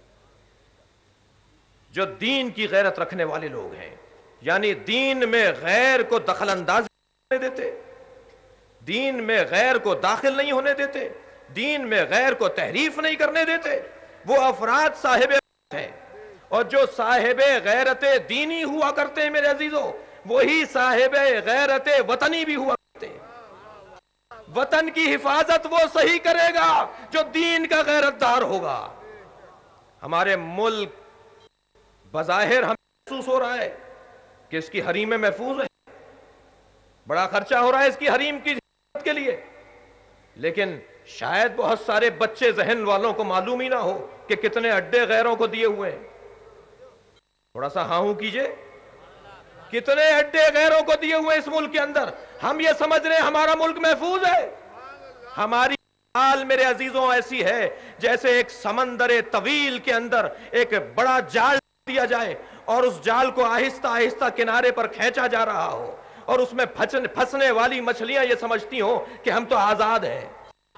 جو دین کی غیرت رکھنے والے لوگ ہیں، یعنی دین میں غیر کو دخل اندازی نہیں ہونے دیتے، دین میں غیر کو داخل نہیں ہونے دیتے، دین میں غیر کو تحریف نہیں کرنے دیتے، وہ افراد صاحب غیرت ہیں۔ اور جو صاحب غیرت دینی ہوا کرتے ہیں میرے عزیزوں، وہی صاحب غیرت وطنی بھی ہوا کرتے ہیں۔ وطن کی حفاظت وہ صحیح کرے گا جو دین کا غیرت دار ہوگا۔ ہمارے ملک بظاہر ہمیں محسوس ہو رہا ہے کہ اس کی حریم محفوظ ہے، بڑا خرچہ ہو رہا ہے اس کی حریم کی حفاظت کے لیے، لیکن شاید بہت سارے بچے ذہن والوں کو معلوم ہی نہ ہو کہ کتنے اڈے غیروں کو دیے ہوئے ہیں۔ تھوڑا سا ہاں ہوں کیجئے، کتنے اڈے غیروں کو دیے ہوئے اس ملک کے اندر۔ ہم یہ سمجھ رہے ہیں ہمارا ملک محفوظ ہے۔ ہماری حال میرے عزیزوں ایسی ہے جیسے ایک سمندر طویل کے اندر ایک بڑا جال دیا جائے اور اس جال کو آہستہ آہستہ کنارے پر کھینچا جا رہا ہو، اور اس میں پھنسنے والی مچھلیاں یہ سمجھتی ہوں کہ ہم تو آزاد ہیں،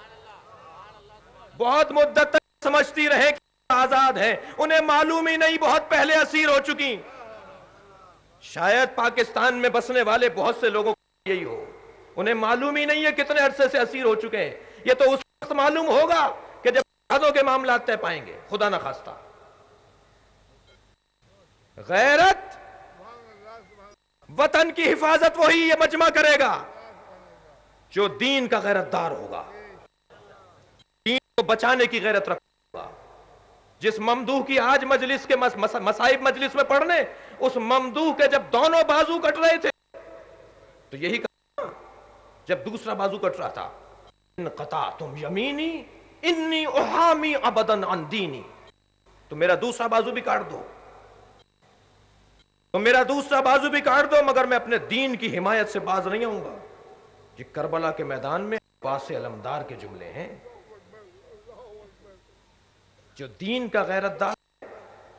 بہت مدت تک سمجھتی رہے کہ آزاد ہیں، انہیں معلوم ہی نہیں بہت پہلے اسیر ہو چکی۔ شاید پاکستان میں بسنے والے بہت سے لوگوں کو یہی ہو، انہیں معلوم ہی نہیں ہے کتنے عرصے سے اسیر ہو چکے ہیں۔ یہ تو اس وقت معلوم ہوگا کہ جب جہادوں کے معاملات طے پائیں گے، خدا نہ خواستہ۔ غیرت، وطن کی حفاظت وہی یہ مجمع کرے گا جو دین کا غیرت دار ہوگا، دین کو بچانے کی غیرت رکھے گا۔ جس ممدوح کی آج مجلس کے مصائب مجلس میں پڑھنے، اس ممدوح کے جب دونوں بازو کٹ رہے تھے تو یہی کہا، جب دوسرا بازو کٹ رہا تھا، ان قطعتم یمینی انی احامی ابداً عن دینی، تو میرا دوسرا بازو بھی کاٹ دو، تو میرا دوسرا بازو بھی کاٹ دو، مگر میں اپنے دین کی حمایت سے باز نہیں آؤں گا۔ یہ کربلا کے میدان میں عباس علمدار کے جملے ہیں۔ جو دین کا غیرت دار ہے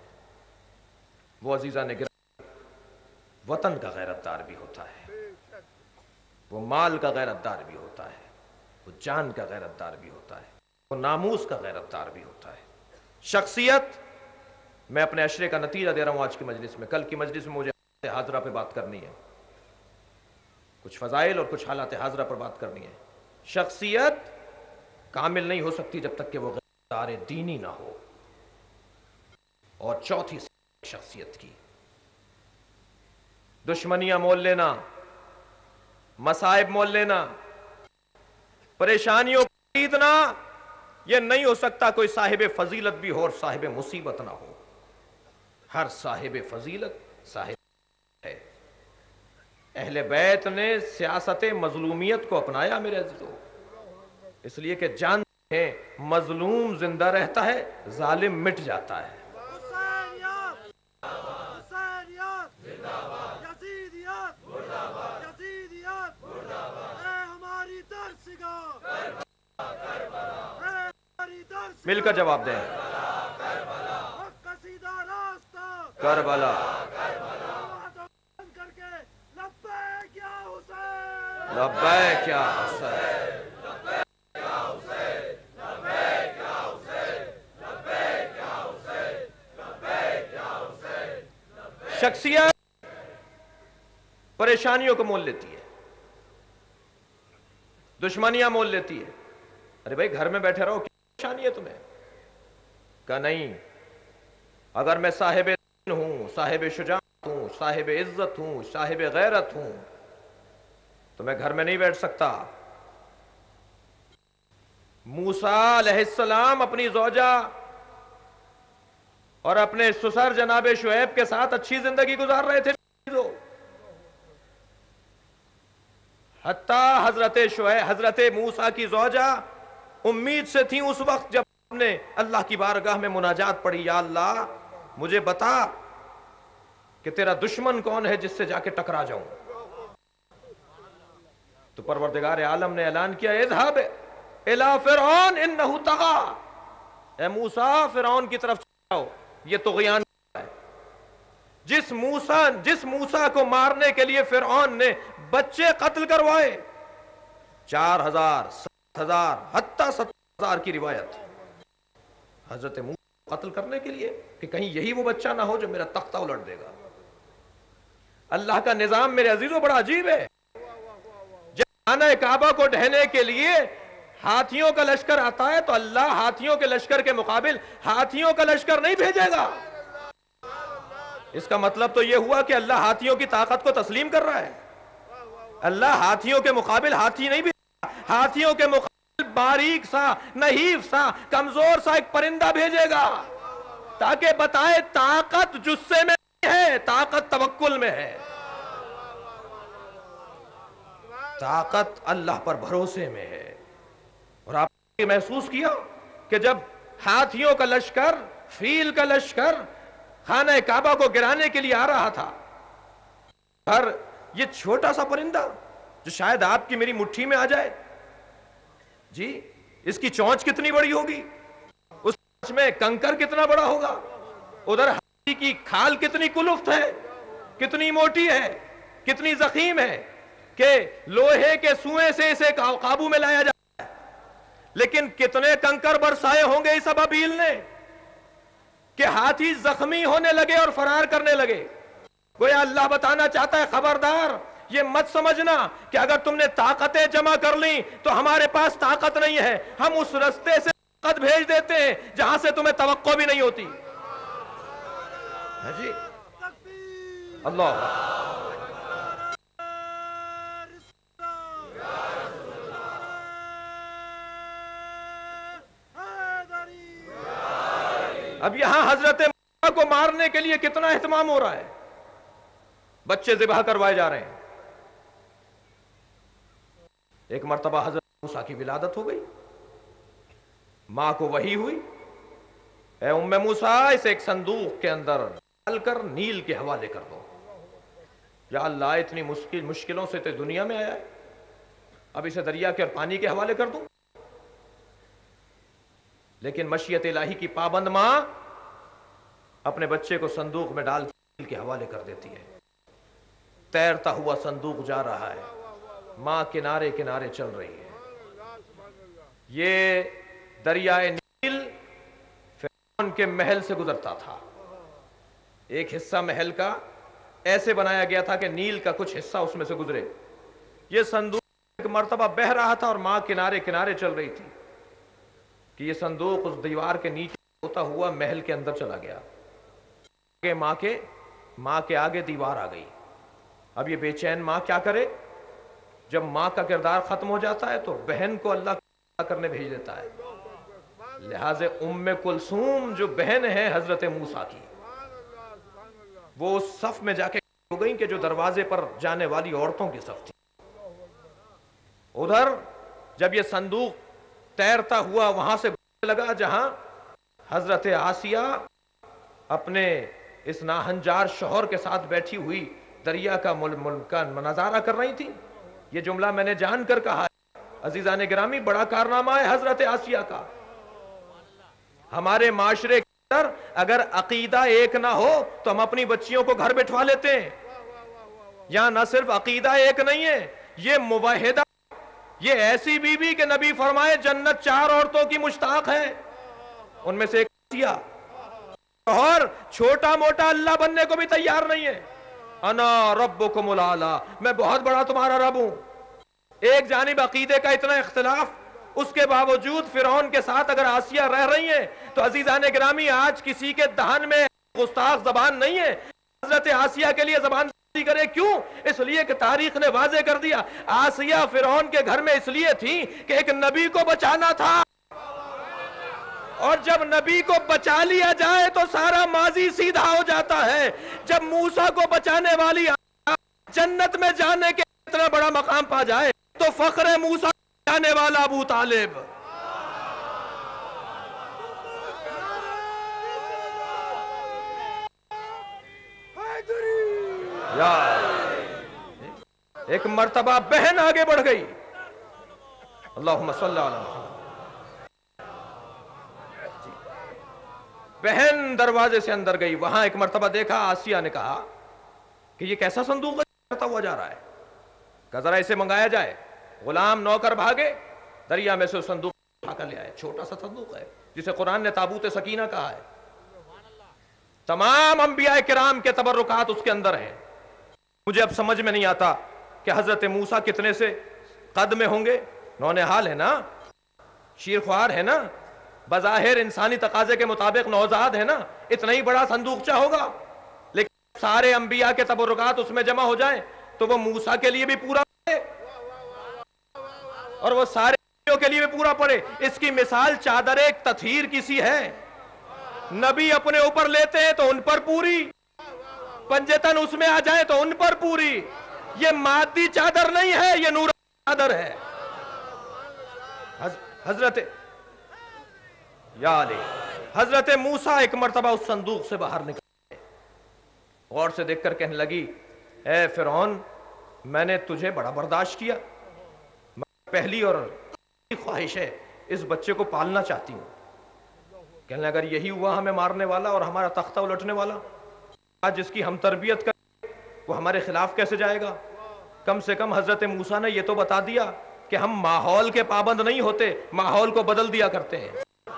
وہ عزیزان گرامی وطن کا غیرت دار بھی ہوتا ہے، وہ مال کا غیرت دار بھی ہوتا ہے، وہ جان کا غیرت دار بھی ہوتا ہے، وہ ناموس کا غیرت دار بھی ہوتا ہے۔ شخصیت، میں اپنے عشرے کا نتیجہ دے رہا ہوں آج کی مجلس میں، کل کی مجلس میں مجھے حالات حاضرہ پہ بات کرنی ہے، کچھ فضائل اور کچھ حالات حاضرہ پر بات کرنی ہے۔ شخصیت کامل نہیں ہو سکتی جب تک کہ وہ غیرت دار دینی نہ ہو۔ اور چوتھی شخصیت کی دشمنیاں مول لینا، مصائب مول لینا، پریشانیوں کو خریدنا، یہ نہیں ہو سکتا کوئی صاحب فضیلت بھی ہو اور صاحب مصیبت نہ ہو۔ ہر صاحب فضیلت صاحب ہے۔ اہل بیت نے سیاست مظلومیت کو اپنایا میرے عزیزو، اس لیے کہ جانتے ہیں مظلوم زندہ رہتا ہے، ظالم مٹ جاتا ہے۔ مل کر جواب دیں، کربلا، لبیک یا حسین، شخصیت پریشانیوں کو مول لیتی ہے، دشمنیاں مول لیتی ہے۔ ارے بھائی گھر میں بیٹھے رہو، کیا پریشانی ہے تمہیں؟ کہا نہیں، اگر میں صاحب دین ہوں، صاحب شجاعت ہوں، صاحب عزت ہوں، صاحب غیرت ہوں تو میں گھر میں نہیں بیٹھ سکتا۔ موسیٰ علیہ السلام اپنی زوجہ اور اپنے سسر جناب شعیب کے ساتھ اچھی زندگی گزار رہے تھے، حتیٰ حضرت شعیب حضرت موسیٰ کی زوجہ امید سے تھیں اس وقت جب نے اللہ کی بارگاہ میں مناجات پڑھی، یا اللہ مجھے بتا کہ تیرا دشمن کون ہے جس سے جا کے ٹکرا جاؤں۔ تو پروردگار عالم نے اعلان کیا، اذهب الى فرعون انه طغى، اے موسیٰ فرعون کی طرف جاؤ، یہ طغیان ہے۔ جس موسیٰ جس موسیٰ کو مارنے کے لیے فرعون نے بچے قتل کروائے، چار ہزار سات ہزار حتیٰ ستر ہزار کی روایت، حضرت موسیٰ قتل کرنے کے لیے کہ کہیں یہی وہ بچہ نہ ہو جو میرا تختہ الٹ دے گا۔ اللہ کا نظام میرے عزیزوں بڑا عجیب ہے۔ جب خانہ کعبہ کو ڈھہنے کے لیے ہاتھیوں کا لشکر آتا ہے تو اللہ ہاتھیوں کے لشکر کے مقابل ہاتھیوں کا لشکر نہیں بھیجے گا۔ اس کا مطلب تو یہ ہوا کہ اللہ ہاتھیوں کی طاقت کو تسلیم کر رہا ہے۔ اللہ ہاتھیوں کے مقابل ہاتھی نہیں بھیجے گا، ہاتھیوں کے مقابل باریک سا، نحیف سا، کمزور سا ایک پرندہ بھیجے گا تاکہ بتائے طاقت جسے میں نہیں ہے، طاقت توکل میں ہے۔ طاقت اللہ پر بھروسے میں ہے۔ اور آپ نے محسوس کیا کہ جب ہاتھیوں کا لشکر، فیل کا لشکر خانہ کعبہ کو گرانے کے لیے آ رہا تھا، ہر یہ چھوٹا سا پرندہ جو شاید آپ کی میری مٹھی میں آ جائے، جی اس کی چونچ کتنی بڑی ہوگی، اس چونچ میں کنکر کتنا بڑا ہوگا، ادھر ہاتھی کی کھال کتنی کلفت ہے، کتنی موٹی ہے، کتنی زخیم ہے کہ لوہے کے سوئیں سے اسے قابو میں لایا جاتا ہے، لیکن کتنے کنکر برسائے ہوں گے اس ابابیل نے کہ ہاتھی زخمی ہونے لگے اور فرار کرنے لگے۔ گویا اللہ بتانا چاہتا ہے خبردار یہ مت سمجھنا کہ اگر تم نے طاقتیں جمع کر لیں تو ہمارے پاس طاقت نہیں ہے، ہم اس رستے سے طاقت بھیج دیتے ہیں جہاں سے تمہیں توقع بھی نہیں ہوتی ہے جی۔ اللہ اب یہاں حضرت موسیٰ کو مارنے کے لیے کتنا اہتمام ہو رہا ہے، بچے ذبح کروائے جا رہے ہیں۔ ایک مرتبہ حضرت موسیٰ کی ولادت ہو گئی، ماں کو وحی ہوئی، اے ام موسیٰ اسے ایک صندوق کے اندر ڈال کر نیل کے حوالے کر دو۔ یا اللہ اتنی مشکل مشکلوں سے تو دنیا میں آیا ہے، اب اسے دریا کے اور پانی کے حوالے کر دوں؟ لیکن مشیت الہی کی پابند ماں اپنے بچے کو صندوق میں ڈال نیل کے حوالے کر دیتی ہے۔ تیرتا ہوا صندوق جا رہا ہے، ماں کنارے کنارے چل رہی ہے۔ یہ دریائے نیل فرعون کے محل سے گزرتا تھا، ایک حصہ محل کا ایسے بنایا گیا تھا کہ نیل کا کچھ حصہ اس میں سے گزرے۔ یہ صندوق ایک مرتبہ بہہ رہا تھا اور ماں کنارے کنارے چل رہی تھی کہ یہ صندوق اس دیوار کے نیچے ہوتا ہوا محل کے اندر چلا گیا۔ کہ ماں کے ماں کے آگے دیوار آ گئی۔ اب یہ بے چین ماں کیا کرے؟ جب ماں کا کردار ختم ہو جاتا ہے تو بہن کو اللہ کرنے بھیج دیتا ہے۔ لہٰذا ام کلثوم جو بہن ہے حضرت موسیٰ کی، وہ اس صف میں جا کے ہو گئی کہ جو دروازے پر جانے والی عورتوں کی صف تھی۔ ادھر جب یہ صندوق تیرتا ہوا وہاں سے لگا جہاں حضرت آسیہ اپنے اس ناہنجار شوہر کے ساتھ بیٹھی ہوئی دریا کا ملک کا نظارہ کر رہی تھی۔ یہ جملہ میں نے جان کر کہا ہے عزیزان گرامی، بڑا کارنامہ ہے حضرت آسیہ کا۔ ہمارے معاشرے کے اندر اگر عقیدہ ایک نہ ہو تو ہم اپنی بچیوں کو گھر بٹھوا لیتے ہیں۔ یہاں نہ صرف عقیدہ ایک نہیں ہے، یہ موحدہ، یہ ایسی بی بی کہ نبی فرمائے جنت چار عورتوں کی مشتاق ہے، ان میں سے ایک آسیہ۔ اور چھوٹا موٹا اللہ بننے کو بھی تیار نہیں ہے۔ انا ربکم الاعلی، میں بہت بڑا تمہارا رب ہوں۔ ایک جانب عقیدے کا اتنا اختلاف، اس کے باوجود فرعون کے ساتھ اگر آسیہ رہ رہی ہیں تو عزیزان گرامی آج کسی کے دہن میں گستاخ زبان نہیں ہے حضرت آسیہ کے لیے زبان کرے۔ کیوں؟ اس لیے کہ تاریخ نے واضح کر دیا آسیہ فرعون کے گھر میں اس لیے تھی کہ ایک نبی کو بچانا تھا، اور جب نبی کو بچا لیا جائے تو سارا ماضی سیدھا ہو جاتا ہے۔ جب موسیٰ کو بچانے والی جنت میں جانے کے اتنا بڑا مقام پا جائے تو فخر موسیٰ جانے والا ابو طالب، ایک مرتبہ بہن آگے بڑھ گئی، اللہم صلی علی محمد، بہن دروازے سے اندر گئی، وہاں ایک مرتبہ دیکھا، آسیہ نے کہا کہ یہ کیسا صندوق کرتا ہوا جا رہا ہے، کہ ذرا اسے منگایا جائے۔ غلام نوکر بھاگے، دریا میں سے صندوق اٹھا کر لے آئے، چھوٹا سا صندوق ہے جسے قرآن نے تابوت سکینہ کہا ہے۔ تمام انبیاء کرام کے تبرکات اس کے اندر ہیں۔ مجھے اب سمجھ میں نہیں آتا کہ حضرت موسیٰ کتنے سے قد میں ہوں گے، نونہال ہے نا، شیرخوار ہے نا، بظاہر انسانی تقاضے کے مطابق نوزاد ہے نا، اتنا ہی بڑا صندوقچہ ہوگا، لیکن سارے انبیاء کے تبرکات اس میں جمع ہو جائیں تو وہ موسیٰ کے لیے بھی پورا پڑے اور وہ سارے کے لیے بھی پورا پڑے۔ اس کی مثال چادر ایک تطہیر کسی ہے، نبی اپنے اوپر لیتے ہیں تو ان پر پوری، پنجتن اس میں آ جائیں تو ان پر پوری۔ یہ مادی چادر نہیں ہے، یہ نور چادر ہے. حضرت یا علی حضرت موسیٰ ایک مرتبہ اس صندوق سے باہر نکلے، غور سے دیکھ کر کہنے لگی اے فرعون میں نے تجھے بڑا برداشت کیا، پہلی اور خواہش ہے اس بچے کو پالنا چاہتی ہوں. کہنے اگر یہی ہوا ہمیں مارنے والا اور ہمارا تختہ الٹنے والا، آج جس کی ہم تربیت کریں وہ ہمارے خلاف کیسے جائے گا؟ کم سے کم حضرت موسیٰ نے یہ تو بتا دیا کہ ہم ماحول کے پابند نہیں ہوتے، ماحول کو بدل دیا کرتے ہیں.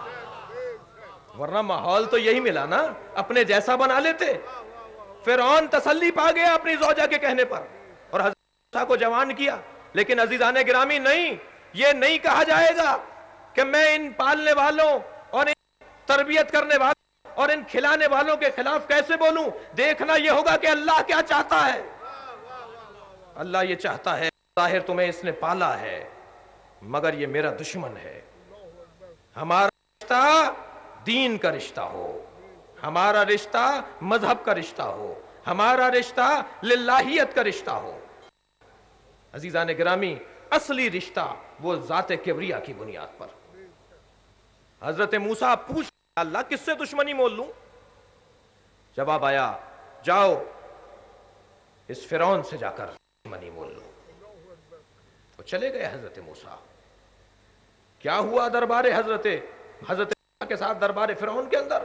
ورنہ ماحول تو یہی ملا نا، اپنے جیسا بنا لیتے. فرعون تسلی پا گیا اپنی زوجہ کے کہنے پر اور حضرت موسیٰ کو جوان کیا. لیکن عزیزان گرامی نہیں، یہ نہیں کہا جائے گا کہ میں ان پالنے والوں اور ان تربیت کرنے والوں اور ان کھلانے والوں کے خلاف کیسے بولوں. دیکھنا یہ ہوگا کہ اللہ کیا چاہتا ہے. اللہ یہ چاہتا ہے ظاہر تمہیں اس نے پالا ہے مگر یہ میرا دشمن ہے. ہمارا رشتہ دین کا رشتہ ہو، ہمارا رشتہ مذہب کا رشتہ ہو، ہمارا رشتہ للہیت کا رشتہ ہو. عزیزان گرامی اصلی رشتہ وہ ذات کبریا کی بنیاد پر. حضرت موسیٰ پوچھ اللہ کس سے دشمنی مول لوں؟ جواب آیا جاؤ اس فرعون سے جا کر دشمنی مول لو. وہ چلے گئے حضرت موسیٰ. کیا ہوا دربار حضرت حضرت کے ساتھ دربار فرعون کے اندر؟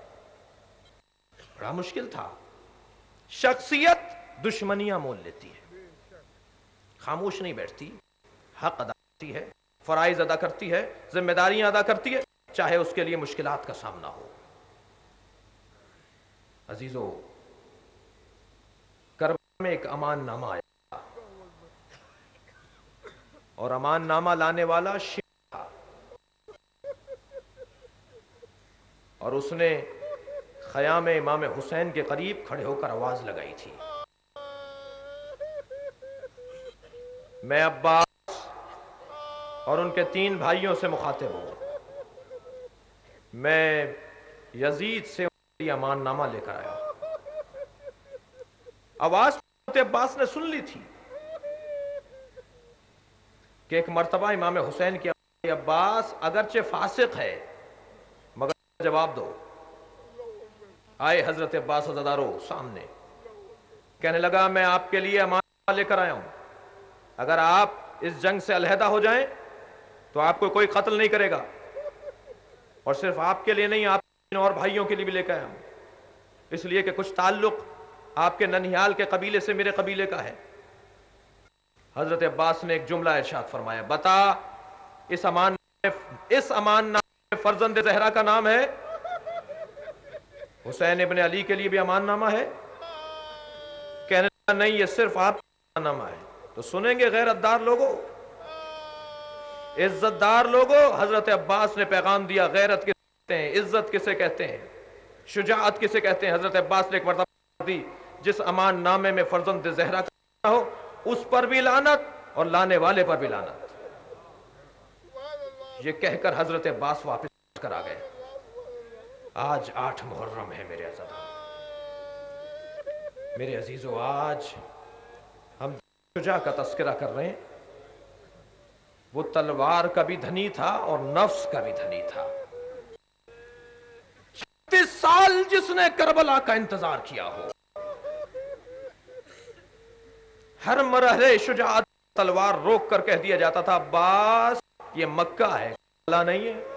بڑا مشکل تھا. شخصیت دشمنیاں مول لیتی ہے، خاموش نہیں بیٹھتی، حق ادا کرتی ہے، فرائض ادا کرتی ہے، ذمہ داریاں ادا کرتی ہے، چاہے اس کے لیے مشکلات کا سامنا ہو. عزیزو کربلا میں ایک امان نامہ آیا اور امان نامہ لانے والا شیعہ تھا اور اس نے خیام امام حسین کے قریب کھڑے ہو کر آواز لگائی تھی میں عباس اور ان کے تین بھائیوں سے مخاطب ہوں، میں یزید سے امان نامہ لے کر آیا. آواز عباس نے سن لی تھی کہ ایک مرتبہ امام حسین کی عباس اگرچہ فاسق ہے مگر جواب دو. آئے حضرت عباس عزادارو سامنے، کہنے لگا میں آپ کے لیے امان نامہ لے کر آیا ہوں، اگر آپ اس جنگ سے علیحدہ ہو جائیں تو آپ کو کوئی قتل نہیں کرے گا، اور صرف آپ کے لیے نہیں آپ اور بھائیوں کے لیے بھی لے کے آیا ہوں، اس لیے کہ کچھ تعلق آپ کے ننہیال کے قبیلے سے میرے قبیلے کا ہے. حضرت عباس نے ایک جملہ ارشاد فرمایا بتا اس امان اس امان نامے میں فرزند زہرا کا نام ہے؟ حسین ابن علی کے لیے بھی امان نامہ ہے؟ کہنے لگا نہیں یہ صرف آپ کا امان نامہ ہے. تو سنیں گے غیرت دار لوگوں، عزت دار لوگوں، حضرت عباس نے پیغام دیا غیرت کسے کہتے ہیں، عزت کسے کہتے ہیں، شجاعت کسے کہتے ہیں. حضرت عباس نے ایک مرتبہ دی جس امان نامے میں فرزند زہرا کا ہو اس پر بھی لعنت اور لانے والے پر بھی لعنت. یہ کہہ کر حضرت عباس واپس کر آ گئے. آج آٹھ محرم ہے میرے عزیزو، میرے عزیزو آج ہم شجاع کا تذکرہ کر رہے ہیں. وہ تلوار کا بھی دھنی تھا اور نفس کا بھی دھنی تھا. چھتیس سال جس نے کربلا کا انتظار کیا ہو، ہر مرحلے شجاعت تلوار روک کر کہہ دیا جاتا تھا عباس یہ مکہ ہے کربلا نہیں ہے،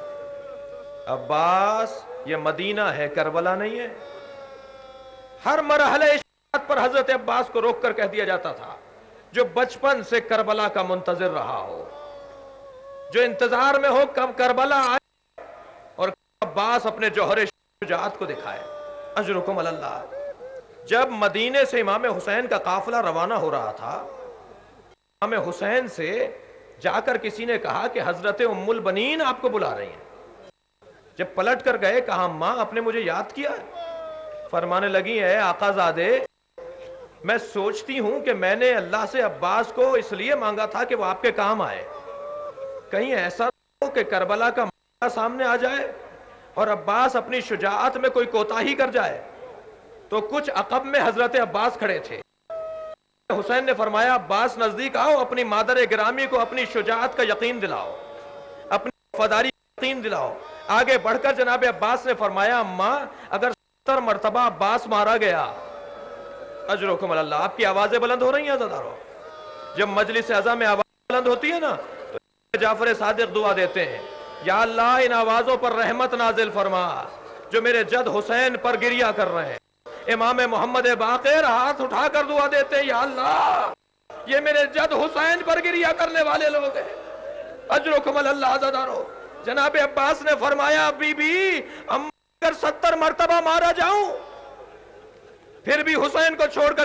عباس یہ مدینہ ہے کربلا نہیں ہے. ہر مرحلے شجاعت پر حضرت عباس کو روک کر کہہ دیا جاتا تھا. جو بچپن سے کربلا کا منتظر رہا ہو، جو انتظار میں ہو کب کربلا آئے اور عباس اپنے جوہر شجاعت کو دکھائے. اجرکم علی اللہ. جب مدینے سے امام حسین کا قافلہ روانہ ہو رہا تھا، امام حسین سے جا کر کسی نے کہا کہ حضرت ام البنین آپ کو بلا رہی ہیں. جب پلٹ کر گئے کہا ماں آپ نے مجھے یاد کیا ہے؟ فرمانے لگی اے آقا زادے میں سوچتی ہوں کہ میں نے اللہ سے عباس کو اس لیے مانگا تھا کہ وہ آپ کے کام آئے، کہیں ایسا ہو کہ کربلا کا معاملہ سامنے آ جائے اور عباس اپنی شجاعت میں کوئی کوتاہی کر جائے. تو کچھ عقب میں حضرت عباس کھڑے تھے، حسین نے فرمایا عباس نزدیک آؤ، اپنی مادر گرامی کو اپنی شجاعت کا یقین دلاؤ، اپنی وفاداری کا یقین دلاؤ۔ آگے بڑھ کر جناب عباس نے فرمایا اماں اگر ستر مرتبہ عباس مارا گیا، اجرکم اللہ، آپ کی آوازیں بلند ہو رہی ہیں عزادارو؟ جب مجلس عزا میں آواز بلند ہوتی ہے نا تو جعفر صادق دعا دیتے ہیں، یا اللہ ان آوازوں پر رحمت نازل فرما جو میرے جد حسین پر گریہ کر رہے ہیں۔ امام محمد باقر ہاتھ اٹھا کر دعا دیتے ہیں، یا اللہ یہ میرے جد حسین پر گریہ کرنے والے لوگ ہیں، اجرکم اللہ عزادارو۔ جناب عباس نے فرمایا بی بی اگر ستر مرتبہ مارا جاؤں پھر بھی حسین کو چھوڑ کر۔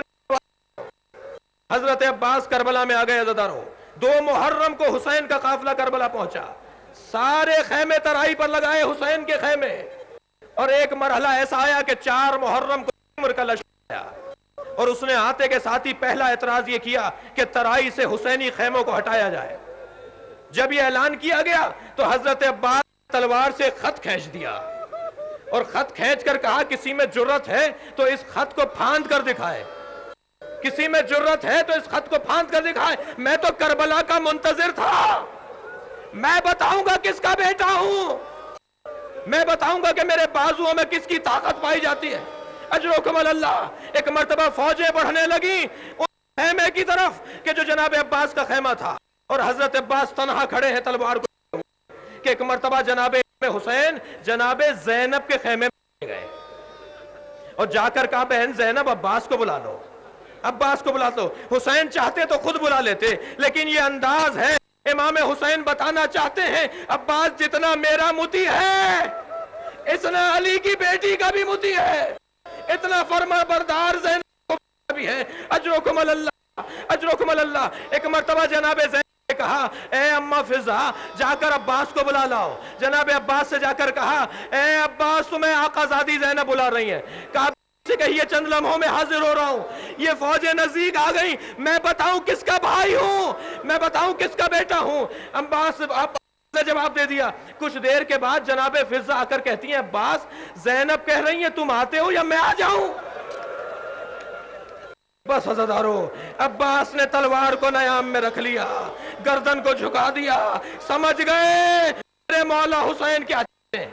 حضرت عباس کربلا میں آگئے عزادارو، دو محرم کو حسین کا قافلہ کربلا پہنچا، سارے خیمے ترائی پر لگائے حسین کے خیمے، اور ایک مرحلہ ایسا آیا کہ چار محرم کو عمر کا لشکر آیا، اور اس نے آتے کے ساتھ ہی پہلا اعتراض یہ کیا کہ ترائی سے حسینی خیموں کو ہٹایا جائے۔ جب یہ اعلان کیا گیا تو حضرت عباس تلوار سے خط کھینچ دیا، اور خط کھینچ کر کہا کسی میں جرت ہے تو اس خط کو پھاند کر دکھائے، کسی میں جرت ہے تو اس خط کو پھاند کر دکھائے۔ میں تو کربلا کا منتظر تھا، میں بتاؤں گا کس کا بیٹا ہوں، میں بتاؤں گا کہ میرے بازوؤں میں کس کی طاقت پائی جاتی ہے۔ اجرکم اللہ۔ ایک مرتبہ فوجیں بڑھنے لگی اس خیمے کی طرف کہ جو جناب عباس کا خیمہ تھا، اور حضرت عباس تنہا کھڑے ہیں تلوار کو، کہ ایک مرتبہ جناب حسین جناب زینب کے خیمے میں گئے اور جا کر کہا بہن زینب عباس کو بلا لو، عباس کو بلا لو۔ حسین چاہتے تو خود بلا لیتے، لیکن یہ انداز ہے، امام حسین بتانا چاہتے ہیں عباس جتنا میرا متی ہے اتنا علی کی بیٹی کا بھی متی ہے، اتنا فرما بردار زینب کا بھی ہے۔ اجرکم اللہ، اجرکم اللہ۔ ایک مرتبہ جناب زینب نے کہا اے اماں فضا جا کر عباس کو بلا لاؤ۔ جناب عباس سے جا کر کہا اے عباس تمہیں آقا زادی زینب بلا رہی ہیں، کہا سے کہیے چند لمحوں میں حاضر ہو رہا ہوں۔ یہ فوجیں نزدیک آ گئیں، میں بتاؤں کس کا بھائی ہوں، میں بتاؤں کس کا بیٹا ہوں۔ عباس نے جواب دے دیا۔ کچھ دیر کے بعد جناب فضا آ کر کہتی ہیں عباس زینب کہہ رہی ہیں تم آتے ہو یا میں آ جاؤں؟ بس عزادارو، عباس نے تلوار کو نیام میں رکھ لیا، گردن کو جھکا دیا، سمجھ گئے میرے مولا حسین کیا چاہتے ہیں۔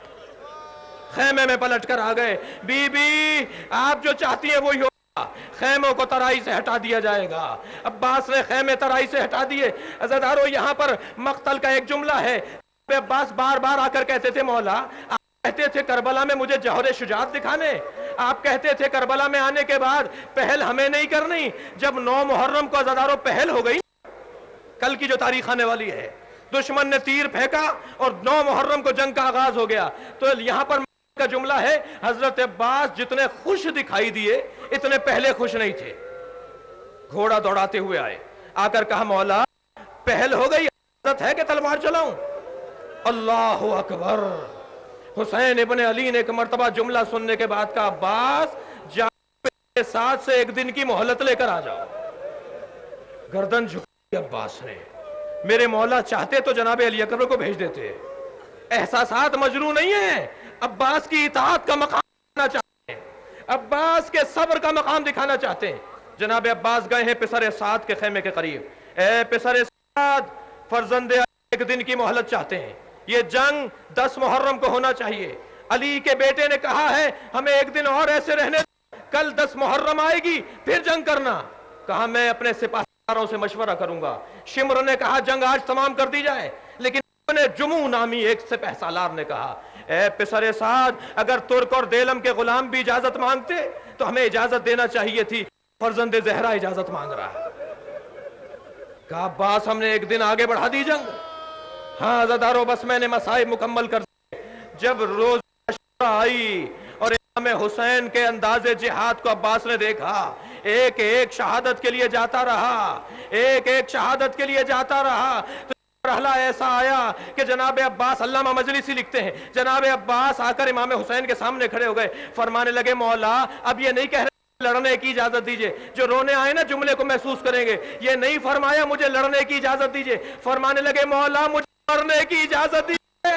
خیمے میں پلٹ کر آ گئے، بی بی آپ جو چاہتی ہیں وہی ہوگا، خیموں کو ترائی سے ہٹا دیا جائے گا۔ عباس نے خیمے ترائی سے ہٹا دیے۔ عزادارو یہاں پر مقتل کا ایک جملہ ہے، عباس بار بار آ کر کہتے تھے مولا آپ کہتے تھے کربلا میں مجھے جوہر شجاعت دکھانے، آپ کہتے تھے کربلا میں آنے کے بعد پہل ہمیں نہیں کرنی۔ جب نو محرم کو عزادارو پہل ہو گئی، کل کی جو تاریخ آنے والی ہے، دشمن نے تیر پھینکا اور نو محرم کو جنگ کا آغاز ہو گیا، تو یہاں پر کا جملہ ہے حضرت عباس جتنے خوش دکھائی دیے اتنے پہلے خوش نہیں تھے۔ گھوڑا دوڑاتے ہوئے آئے، آ کر کہا مولا پہل ہو گئی، حضرت ہے کہ تلوار چلاؤں؟ اللہ اکبر۔ حسین ابن علی نے ایک مرتبہ جملہ سننے کے بعد کہا عباس جا کے ساتھ سے ایک دن کی مہلت لے کر آ جاؤ۔ گردن جھکی عباس نے، میرے مولا چاہتے تو جناب علی اکبر کو بھیج دیتے، احساسات مجروح نہیں ہیں، عباس کی اطاعت کا مقام دکھانا چاہتے ہیں، عباس کے صبر کا مقام دکھانا چاہتے ہیں۔ جناب عباس گئے ہیں پسر سعد کے خیمے کے قریب، اے پسر سعد فرزند ایک دن کی مہلت چاہتے ہیں، یہ جنگ دس محرم کو ہونا چاہیے۔ علی کے بیٹے نے کہا ہے ہمیں ایک دن اور ایسے رہنے، کل دس محرم آئے گی پھر جنگ کرنا۔ کہا میں اپنے سپاہیوں سے مشورہ کروں گا۔ شمر نے کہا جنگ آج تمام کر دی جائے، لیکن جموں نامی ایک سپہ سالار نے کہا اے پسر سعد اگر ترک اور دیلم کے غلام بھی اجازت مانگتے تو ہمیں اجازت دینا چاہیے تھی، فرزند زہرا اجازت مانگ رہا ہے۔ کہا عباس ہم نے ایک دن آگے بڑھا دی جنگ۔ ہاں عزادارو بس میں نے مسائب مکمل کر دی۔ جب روز عاشورہ آئی اور امام حسین کے انداز جہاد کو عباس نے دیکھا، ایک ایک شہادت کے لیے جاتا رہا، ایک ایک شہادت کے لیے جاتا رہا، مرحلہ ایسا آیا کہ جناب عباس، علامہ مجلسی لکھتے ہیں، جناب عباس آ کر امام حسین کے سامنے کھڑے ہو گئے، فرمانے لگے مولا اب یہ نہیں کہہ رہے لڑنے کی اجازت دیجئے، جو رونے آئے نا جملے کو محسوس کریں گے، یہ نہیں فرمایا مجھے لڑنے کی اجازت دیجئے، فرمانے لگے مولا مجھے لڑنے کی اجازت دیجئے۔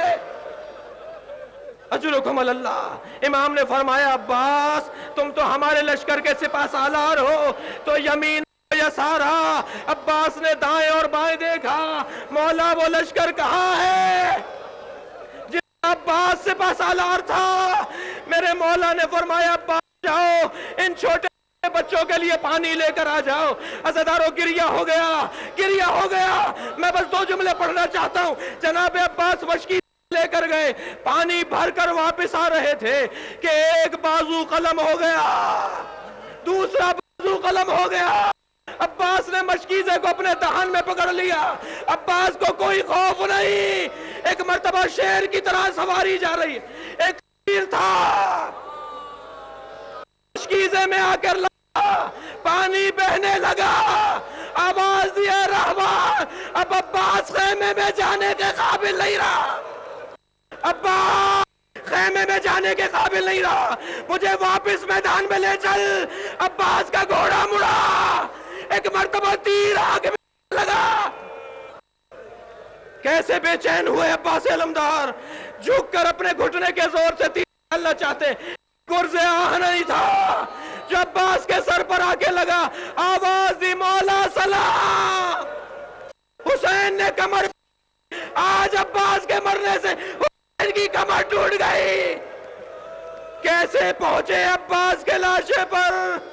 اجرکم اللہ۔ امام نے فرمایا عباس تم تو ہمارے لشکر کے سپہ سالار ہو، تو یمین یسارا، عباس نے دائیں اور بائیں دیکھا، مولا وہ لشکر کہاں ہے جس عباس سے پاس سالار تھا؟ میرے مولا نے فرمایا عباس جاؤ ان چھوٹے بچوں کے لیے پانی لے کر آ جاؤ۔ عزادارو گریہ ہو گیا، گریہ ہو گیا۔ میں بس دو جملے پڑھنا چاہتا ہوں۔ جناب عباس مشکی لے کر گئے، پانی بھر کر واپس آ رہے تھے کہ ایک بازو قلم ہو گیا، دوسرا بازو قلم ہو گیا۔ عباس نے مشکیزے کو اپنے دہن میں پکڑ لیا۔ عباس کو کوئی خوف نہیں، ایک مرتبہ شیر کی طرح سواری جا رہی ہے، ایک شیر تھا مشکیزے میں آ کر لگا، پانی بہنے لگا، آواز دیا رہوان اب عباس خیمے میں جانے کے قابل نہیں رہا، عباس خیمے میں جانے کے قابل نہیں رہا، مجھے واپس میدان میں لے چل۔ عباس کا گھوڑا مڑا، ایک مرتبہ تیر آگے میں لگا۔ کیسے بے چین ہوئے عباس علمدار، جھک کر اپنے گھٹنے کے زور سے تیر ڈالنا چاہتے، گرز آہ نہیں تھا۔ جو عباس کے سر پر آ کے لگا، آواز دی مولا سلام۔ حسین نے کمر، آج عباس کے مرنے سے حسین کی کمر ٹوٹ گئی۔ کیسے پہنچے عباس کے لاشے پر؟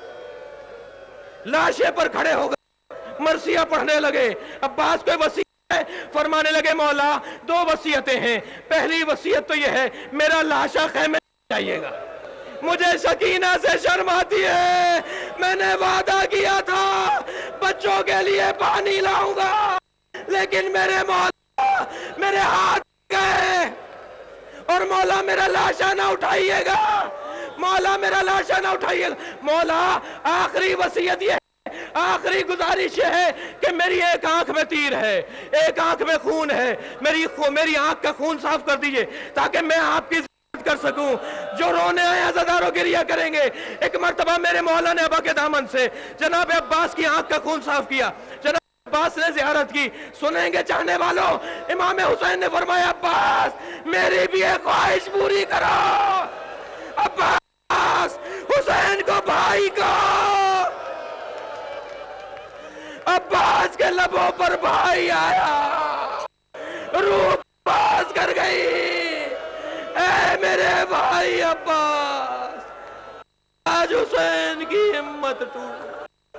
لاشے پر کھڑے ہو گئے، مرثیہ پڑھنے لگے۔ عباس کوئی وصیت ہے، فرمانے لگے مولا دو وصیتیں ہیں، پہلی وصیت تو یہ ہے میرا لاشا خیمے میں جائیے گا، مجھے سکینہ سے شرم آتی ہے، میں نے وعدہ کیا تھا بچوں کے لیے پانی لاؤں گا، لیکن میرے مولا میرے ہاتھ گئے، اور مولا میرا لاشا نہ اٹھائیے گا، مولا میرا لاشا نہ اٹھائیے گا۔ مولا آخری وصیت یہ ہے، آخری گزارش یہ ہے کہ میری ایک آنکھ میں تیر ہے، ایک آنکھ میں خون ہے، میری میری آنکھ کا خون صاف کر دیجئے تاکہ میں آپ کی کر سکوں، جو رونے آئے عزادارو گریہ کریں گے۔ ایک مرتبہ میرے مولا نے ابا کے دامن سے جناب عباس کی آنکھ کا خون صاف کیا، جناب عباس نے زیارت کی۔ سنیں گے چاہنے والوں، امام حسین نے فرمایا عباس میری بھی ایک خواہش پوری کرو۔ عباس حسین کو بھائی کو، عباس کے لبوں پر بھائی آیا، روح عباس کر گئی، اے میرے بھائی عباس، آج حسین کی ہمت ٹوٹ۔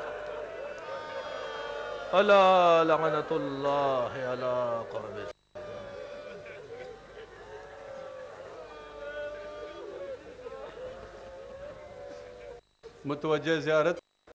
الا لعنت اللہ علی قوم۔ متوجہ زیارت